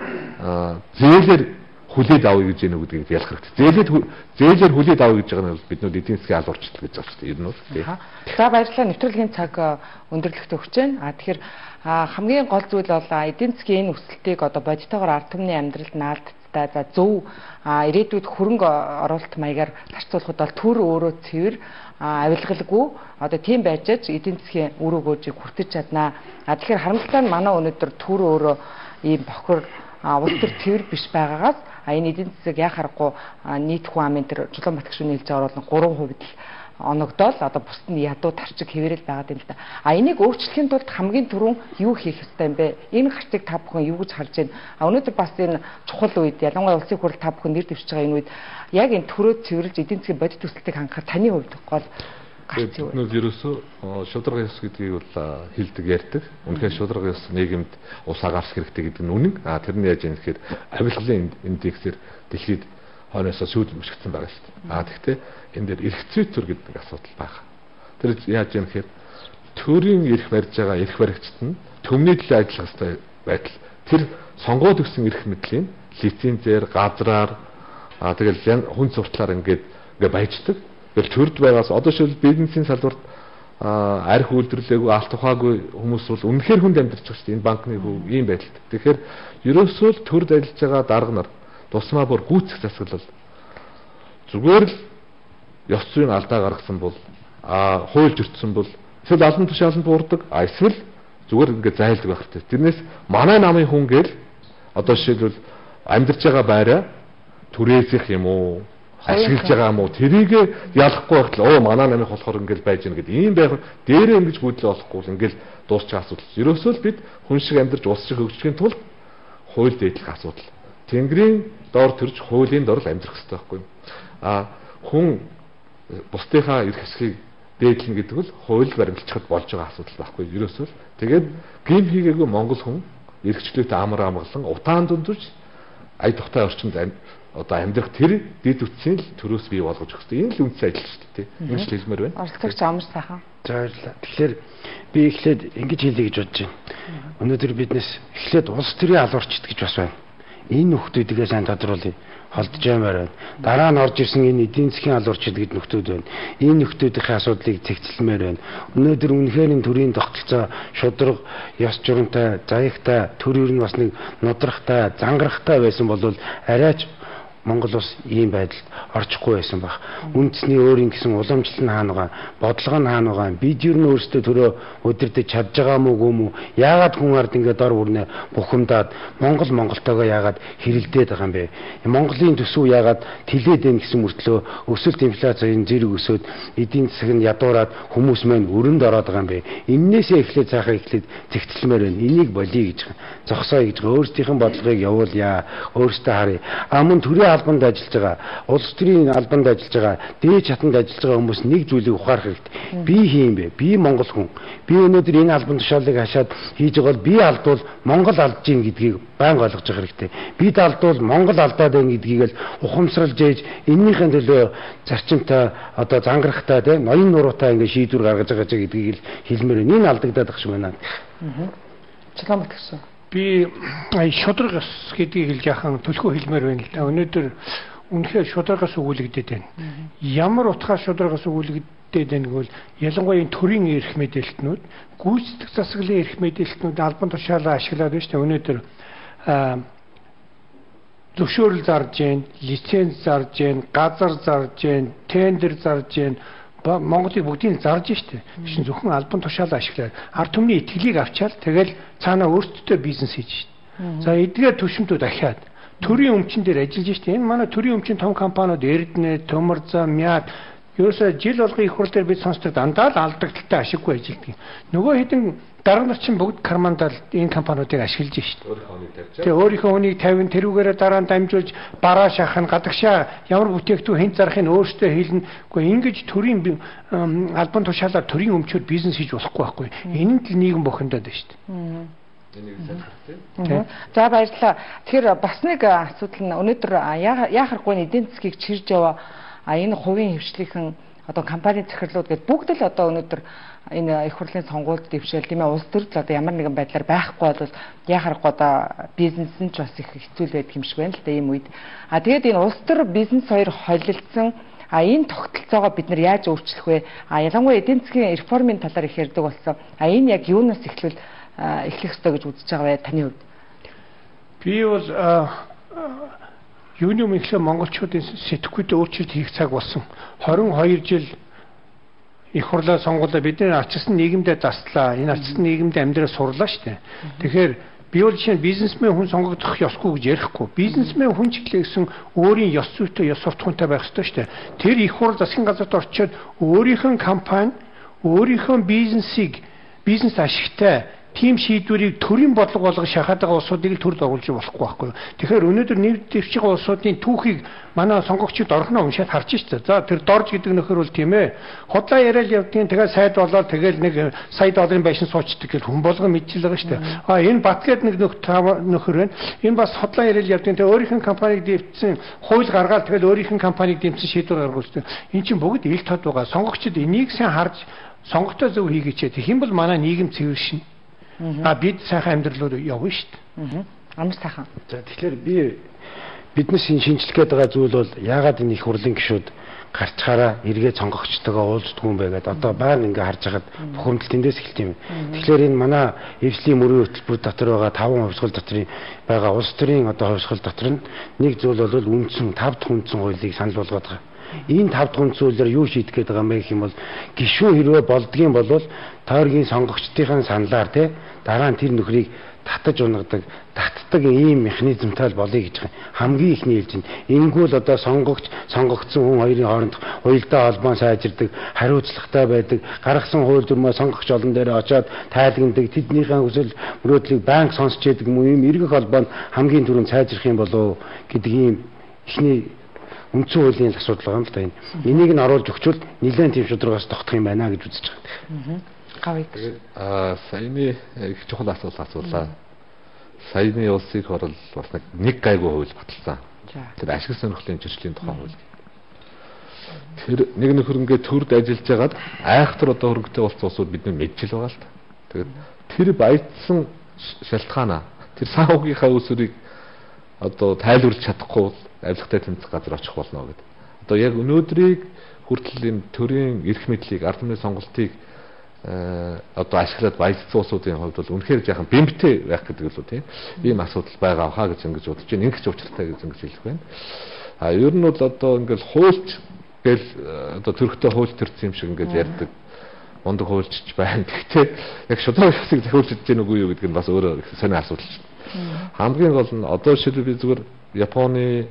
зээлээр хүлээд авъя гэж байна уу гэдгийг ялах хэрэгтэй. Зээлээд зээлээр хүлээд авъя гэж байгаа нь биднүүд эдийн засгийн аль урчлал гэж байна шүү дээ. Ер нь бол тий. За баярлалаа. Нэвтрүүлгийн цаг өндөрлөгт өгч байна. А тэгэхээр хамгийн гол зүйл бол эдийн засгийн энэ өсөлтийг одоо бодитоогоор ард түмний амьдралд наалдттай за зөв ирээдүйд хөрөнгө оруулалт маягаар зарцуулахад бол төр өөрөө цэвэр авилгалгүй одоо тийм байжж эдийн засгийн үр өгөөжийг хүртэж чаднаа. А тэгэхээр харамсалтай нь манай өнөөдөр төр өөрөө ийм бохор улс төр цэвэр биш байгаагаас энэ эдийн засаг яа харахгүй нийт хүн амын тэр Чулуунбат гүшүүний хэлж байгаа бол three хувьд л оногдоол одоо бусд нь ядуу тарчиг хэвээрэл байгаа юм л да. А энийг өөрчлөхийн тулд хамгийн түрүүн юу хийх ёстой юм бэ? Энэ харцыг та бүхэн юу гэж харж байна? А өнөөдөр бас энэ чухал үед ялангуяа улсын хурал та бүхэн нэр дэвшиж байгаа энэ үед яг энэ төрөө цэвэрлж эдийн засгийн бодит төсөлтийг хангахад таны хувьд гол гарч юу? Бид ерөөсөө шударга ёс гэдгийг бол хэлдэг ярьдаг. Үнэхээр шударга ёс нийгэмд ус агаарах хэрэгтэй гэдэг нь үнэн. А тэр нь яаж юм гэхээр авилгалын индексээр дэлхийд хойноосоо сүйдэмжигдсэн байгаа шүү дээ. А тэгвэл энэ дээр эрх зүй төр гэдэг асуудал байгаа. Тэр яаж юм гэхээр төрийн эрх барьж байгаа эрх баригчид нь төмний төлөө ажиллах ёстой байтал тэр сонгоод өгсөн эрх мэдлийн лицензээр газраар а тэгэл хүн суртлаар ингээд ингээд баяждаг. Тэгэл төрд байгаас одоо шил бизнесийн салбарт арх үйлдвэрлээгүй алт ухаагүй хүмүүс бол үнэхээр хүнд амьдарч байгаа шүү дээ. Энэ банкны хөв ийм байдалд. Тэгэхээр ерөөсөө л төрд ажиллаж байгаа дарга нар тусмаа бүр гүйцэх засаглал зүгээр л ёс зүйн алдаа гаргасан бол а хуульж өртсөн бол эсвэл алан тушааланд буурдаг а эсвэл зүгээр ингээд зайлдаг байх хэрэгтэй. Тэрнээс манай намын хүн гээл одоо жишээлбэл амьдарч байгаа байраа түрээсэх юм уу ашиглаж байгаа юм уу тэрийг ялахгүй байхад оо манай намынх болохоор ингээд байж гэнэ гэдэг ийм байх дээрээ ингэж гүйдлээ болохгүй л ингээд дуусчих асуудал. Ерөөсөө л бид хүн шиг амьдарч ус шиг хөгжихийн тулд хууль дээдлэх асуудал. Тэнгэрийн доор төрж хуулийн дор л амьдрах хэрэгтэй байхгүй юу? А хүн бусдынхаа эрх хэсгийг дээдлэн гэдэг бол хууль баримтлахад болж байгаа асуудал байхгүй юу? Ерөөсөө л тэгээд гим хийгээгүй монгол хүн эрхчлөөтэй амар амгалан утаан дундууж ая тухтай орчинд одоо амьдрах тэр дэд үтсийн л төрөөс бий болгож өгсөн. Энэ л үндсэн ажил шүү дээ. Ингэж л хэлмээр байна. Оролцогч амар сайхан. За баярлалаа. Тэгэхээр би эхлээд ингэж хэлье гэж бодож байна. Өнөөдөр биднес эхлээд улс төрийн алуурчд гэж бас байна. Энэ нөхдүүдгээ сайн тодруулъя. Холдож аймаар байна. Дараа нь орж ирсэн энэ эдийн засгийн алуурчид гэдэг нөхдүүд байна. Энэ нөхдүүдийн асуудлыг цэгцлэмээр байна. Өнөөдөр үнэхээр энэ төрийн тогтолцоо шудраг, ёс журамтай, заягтай, төр ер нь бас нэг нудрахтай, зангарахтай байсан бол арайч Монгол улс ийм байдалд орчихгүй байсан баг. Үндэсний өөрийн гэсэн уламжлал нь хаана байгаа, бодлого нь хаана байгаа, бид ер нь өөрсдөө төрөө өдөрдөж чадж байгаа мүү гүм үү? Яагаад хүн ард ингээд дор бүрнээ бухимдаад Монгол Монголтойгоо яагаад хэрэлдээд байгаа юм бэ? Монголын төсөв яагаад тэлээд байна гэсэн мөртлөө өсөлт инфляцийн зэрэг өсөөд эдийн засаг нь ядуураад хүмүүс маань өрөнд ороод байгаа юм бэ? Иннээсээ эхлээд цаахаа эхлээд зэгцлэмээр байна. Энийг болиё гэж зогсоо гэж өөрсдийнхэн бодлогыг явуулъя. Өөрсдөө харъя. А мөн төрийн албанд ажиллаж байгаа, улс төрийн албанд ажиллаж байгаа, дээд чатанд ажиллаж байгаа хүмүүс нэг зүйлийг ухаарах хэрэгтэй. Би хийм бэ? Би монгол хүн. Би өнөөдөр энэ албан тушаалыг хашаад хийж байгаа бол би алдвал Монгол алдж гин гэдгийг байнга ойлгож байгаа хэрэгтэй. Бид алдвал Монгол алдаад байна гэдгийг л ухамсарлж ээж энэнийхэн төлөө зарчимтай одоо зангарахтай тийм ноён нуруутай ингэ шийдвэр гаргаж байгаа ч гэдгийг л хэлмээр энэ алдагдаад ах шиг байна. Аа. Чулаан батгсан. Би шудраг ёс гэдгийг хэлж яхан төлхөө хэлмээр байна л да. Өнөөдөр үнэхээр шударгаас өгүүлэгдээд байна. Ямар утгаар шударгаас өгүүлэгдээд байгааг бол ялангуяа энэ төрийн эрх мэдээлтнүүд, гүйцэтгэх засаглалын эрх мэдээлтнүүд албан тушаалаа ашиглаад байна шүү дээ. Өнөөдөр зөвшөөрөл зарж гэн, лиценз зарж гэн, газар зарж гэн, тендер зарж гэн Монголыг бүгдийг зарж штэ. Шин зөвхөн албан тушаалаа ашиглаад ард түмний итгэлийг авчаал тэгэл цаанаа өөртөө бизнес хийж штэ. За эдгээр түвшинтүүд дахиад төрийн өмчн дээр ажиллаж штэ. Энэ манай төрийн өмчн том компаниуд Эрдэнэ, Төмөрза, Мяд ерөөсөө жил болгон их хурл дээр бид сонсдог дандаа л алдагдaltaй ашиггүй ажилладаг. Нөгөө хэдэн дарга нар чинь бүгд кармандал энэ компаниудыг ашиглаж штэ. Тэгээ өөрийнхөө хүнийг тавин тэрүүгээрээ дараа нь дамжуулж бараа шахах, гадагшаа ямар бүтээгдэхүүн хэн зарахыг өөртөө хэлнэ. Гэхдээ ингэж төрийн албан тушаалаар төрийн өмчөд бизнес хийж болохгүй байхгүй. Энэ нь л нийгэм бохиндод байна штэ. Энийг сайжруулах. За баярлалаа. Тэгэхээр бас нэг асуудал нь өнөөдөр яахаргүй эдийн засгийг чирж яваа а энэ хувийн хвшлийнхэн одоо компани захирлууд гэдэг бүгд л одоо өнөөдөр энэ их хурлын сонгуульд дэвшээл тийм ээ улс төрд одоо ямар нэгэн байдлаар байхгүй бол яхарахгүй одоо бизнес нь ч бас их хэцүү байдаг юм шиг байна л да ийм үед. А тэгээд энэ улс төр бизнес хоёр холилдсон а энэ тогтолцоогоо бид нар яаж өөрчлөх вэ? А ялангуяа эдийн засгийн реформын талаар их ярьдаг болсон. А энэ яг юунаас эхлүүл эхлэх ёстой гэж үзэж байгаа вэ таны хувьд? Би бол юуны өмнө монголчуудын сэтгүүдэд өөрчлөлт хийх цаг болсон. хорин хоёр жил их хурлаа сонгуулаа бидний арчсан нийгэмдээ заслаа. Энэ арчсан нийгэмд амьдраа сурлаа штэ. Тэгэхээр би бол жишээ нь бизнесмен хүн сонгогдох ёсгүй гэж ярихгүй. Бизнесмен хүн ч гэсэн өөрийн ёс зүйтэй, ёс суртахуунтай байх ёстой штэ. Тэр их хурл засгийн газарт орчоод өөрийнх нь компани, өөрийнхөө бизнесийг бизнес ашигтай тийм шийдвэрийг төрийн бодлого болгож шахаад байгаа улсуудыг л төр дагуулж болохгүй байхгүй юу. Тэгэхээр өнөөдөр нийт дэвшиж байгаа улсуудын түүхийг манай сонгогчид орхино уншаад харж штэ. За тэр дорж гэдэг нөхөр бол тийм ээ. Худлаа яриад явдгийн тэгээ сайд болоод тэгэл нэг сая долларын байшин суучдаг гэл хүн болгон мэдчихэл байгаа штэ. А энэ Батгээд нэг нөхөр байна. Энэ бас худлаа яриад явдгийн тэгээ өөрийнх нь компаниг дэвтсэн хууль гаргаад тэгэл өөрийнх нь компаниг дэмжсэн шийдвэр гаргуулсан. Энэ чинь бүгд ил тод байгаа. Сонгогчид энийг сайн харж сонгогчтой зөв хийгээч. Тэгэх юм бол манай нийгэм цэвэршин. А бид сайхан амьдралаар явна шүү дээ. Амар сайхан. За тэгэхээр би биднес энэ шинжлэх гээд байгаа зүйл бол яагаад энэ их хурлын гишүүд гарчхаараа эргээд сонгогчтойгоо уулзддаг юм бэ гэдэг одоо баян ингээ харж хагаад бухимдал тэндээс эхэлт юм. Тэгэхээр энэ манай эвслийн мөрийн хөтөлбөр дотор байгаа таван хувьсгал дотрын байгаа улс төрийн одоо хувьсгал дотор нь нэг зүйл бол үндсэн тав дахь үндсэн хуулийг санал болгоод байгаа. Энэ тав дахь үндсэн хуулиар юу шийдэх гээд байгаа юм бэ гэх юм бол гишүүн хэрвээ болдгийн бол тойргийн сонгогчдын саналаар те дараа нь тэр нөхрийг татаж унагадаг, татдаг ийм механизмтай болъё гэж хамгийн ихний хэлж байна. Ингүүл одоо сонгогч, сонгогдсон хүн хоёрын хооронд уялдаа холбоо сайжирдаг, хариуцлагатай байдаг, гаргасан хууль дүрмөө сонгогч олон дээр очиод тайлагнадаг, тэднийхээ хүсэл мөрөөдлийг банк сонсч яадаг юм уу, ийм эргэх холбоо нь хамгийн түрүүнд сайжрах юм болов гэдэг ийм ихний үндсэн хуулийн асуудал байгаа юм л да энэ. Энийг нь оруулж өгчвөл нэлээд тийм шударгаас тогтох юм байна гэж үзэж байгаа. Гавь. Аа саяны их чухал асуулт асуулаа. Саяны улсын их орол бас нэг гайгүй хууль баталсан. Тэр ашиг сонирхлын зөрчлийн тухай хууль. Тэр нэг нөхөр ингээд төрд ажиллаж байгаад айхтар одоо хөрөнгөтэй улс улсууд бид нар мэдчил байгаа л та. Тэгээд тэр баяжсан шалтгаанаа тэр санхүүгийнхаа усурыг одоо тайлбарлаж чадахгүй авилгатай тэмцэх газар очих болно гэдэг. Одоо яг өнөөдрийг хүртэл энэ төрийн эрх мэдлийг ард түмний сонголтыг одоо ашиглаад баяжсан улсуудын хувьд бол үнэхээр яахан бэмбтэй байх гэдэг л үү тийм ийм асуудал байгаа хаа гэж ингэж бодож байна. Ингэч учиртай гэж ингэж хэлэх байна. А ер нь бол одоо ингээл хуульч гэл одоо төрхтэй хууль төрсөн юм шиг ингэж ярьдаг мундаг хуульчч байна. Гэхдээ яг шудраг хэсэг захиулж идэж нүггүй юу гэдэг нь бас өөрөө сони асуудал чинь. Хамгийн гол нь одоо шилбэл би зүгээр Японы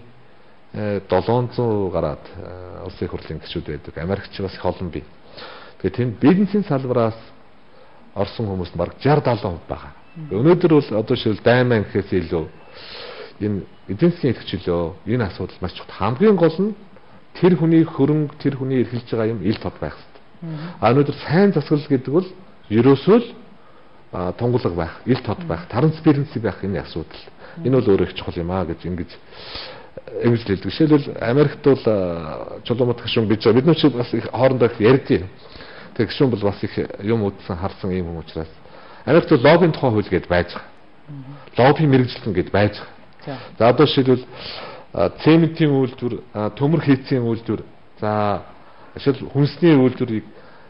долоон зуун гараад улсын хурлын гишүүд байдаг. Америкч бас их олон бий. Тэгээд тийм бизнесийн салбараас орсон хүмүүс бараг шестьдесят сетenta процент байгаа. Өнөөдөр бол одоо шил дайман гэхээс илүү энэ эдийн засгийн эрхчлөө энэ асуудал маш чухал. Хамгийн гол нь тэр хүний хөрөнгө, тэр хүний эрхэлж байгаа юм ил тод байх хэрэгтэй. А өнөөдөр сайн засаглал гэдэг бол ерөөсөө л тунгалаг байх, ил тод байх, транспаренси байх энэ асуудал. Энэ бол өөрөө их чухал юм аа гэж ингэж ингэж хэлдэг. Жишээлбэл Америкт бол чулуумат гишүүн бич бид нар ч бас их хоорондоо ярьдیں۔ Тэг гишүүн бол бас их юм удсан харсан юм юм учраас Америкт лоббийн тухай хууль гэдээ байж байгаа. Лобби мэрэгжилтэн гэдээ байж байгаа. За одоо жишээлбэл цементийн үйлдвэр, төмөр хийцийн үйлдвэр, за жишээл хүнсний үйлдвэрийг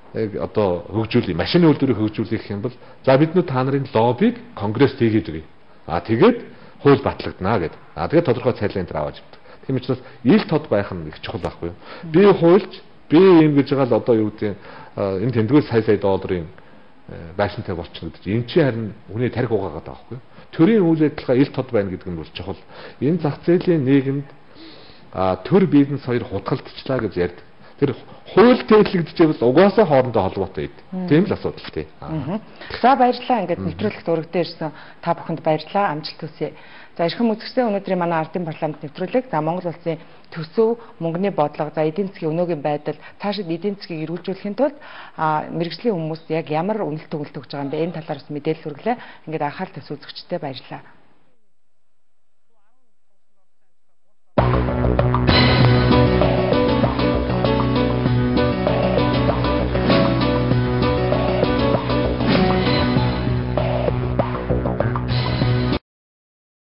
одоо хөгжүүлэх, машины үйлдвэрийг хөгжүүлэх юм бол за бид нөө та нарын лоббиг конгресс хийгээд өгье. А тэгээд хууль батлагдана гэдэг. А тэгээд тодорхой цайлын дээр аваад явдаг. Тийм учраас ил тод байх нь их чухал байхгүй юу? Би хуульч, би юм гэж байгаа л одоо юу гэдэг энэ тэмдгэл сая сая долларын байшинтай болчихно гэдэг. Энд чинь харин хүний тарих угаагаад байгаа байхгүй юу? Төрийн үйл ажиллагаа ил тод байна гэдэг нь бол чухал. Энэ зах зээлийн нийгэмд төр бизнес хоёр хутгалтчлаа гэж ярьдаг. Тэр хууль тээвэрлэгдэж байвал угаасаа хоорондоо холбоотой юм. Тийм л асуудал тий. За баярлалаа. Ингээд нэвтрүүлэгт өргөдөө ирсэн та бүхэнд баярлалаа. Амжилт хүсье. За эрхэм үзэгчдээ өнөөдрийн манай ардын парламент нэвтрүүлэг за Монгол улсын төсөв, мөнгөний бодлого, за эдийн засгийн өнөөгийн байдал, цаашид эдийн засгийг эрүүжүүлэхийн тулд мэргэжлийн хүмүүс яг ямар үнэлт өгүүлт өгж байгаа юм бэ? Энэ талаар бас мэдээлэл хүргэлээ. Ингээд анхаарал тавьсан үзэгчдээ баярлалаа.